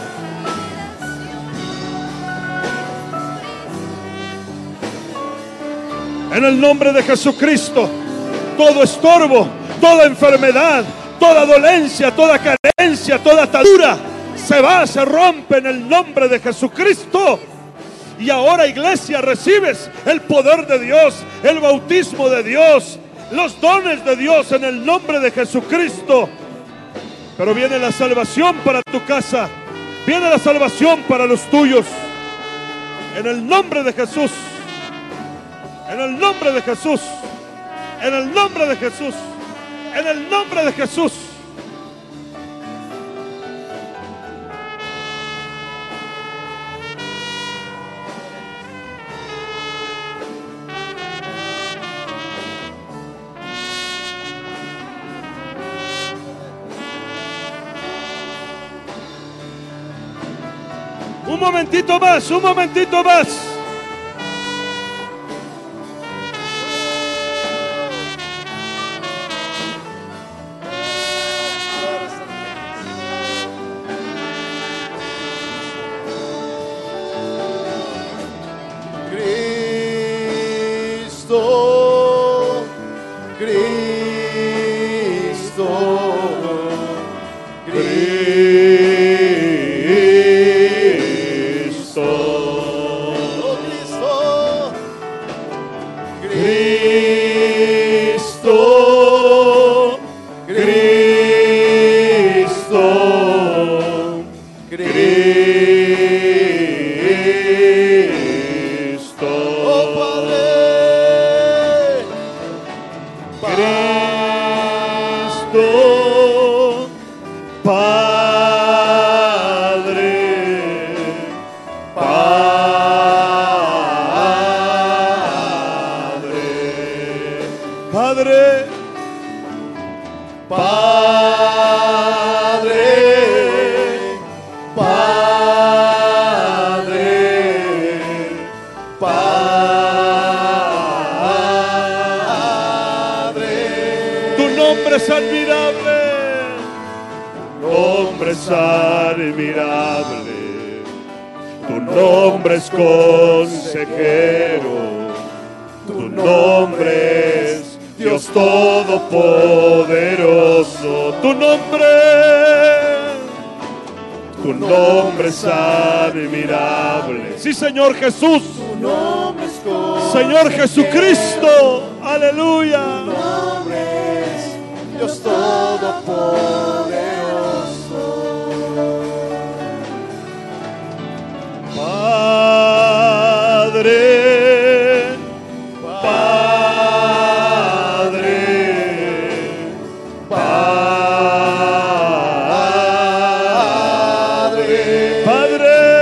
En el nombre de Jesucristo, todo estorbo, toda enfermedad, toda dolencia, toda carencia, toda atadura se va, se rompe en el nombre de Jesucristo. Y ahora, iglesia, recibes el poder de Dios, el bautismo de Dios, los dones de Dios en el nombre de Jesucristo. Pero viene la salvación para tu casa, viene la salvación para los tuyos. En el nombre de Jesús, en el nombre de Jesús, en el nombre de Jesús, en el nombre de Jesús. Un momentito más, un momentito más. Cristo, Cristo, Cristo, oh Cristo, Cristo, Cristo, Cristo, oh Padre. Cristo, Padre, Padre, Padre, Padre, Padre, Padre. Tu nombre es admirable, nombre es admirable, tu nombre es consejero, tu nombre es Dios Todopoderoso, tu nombre, tu nombre es admirable. Sí, Señor Jesús, tu nombre es consejero, Señor Jesucristo, aleluya. Tu nombre es Dios Todopoderoso. Padre, Padre, Padre, Padre,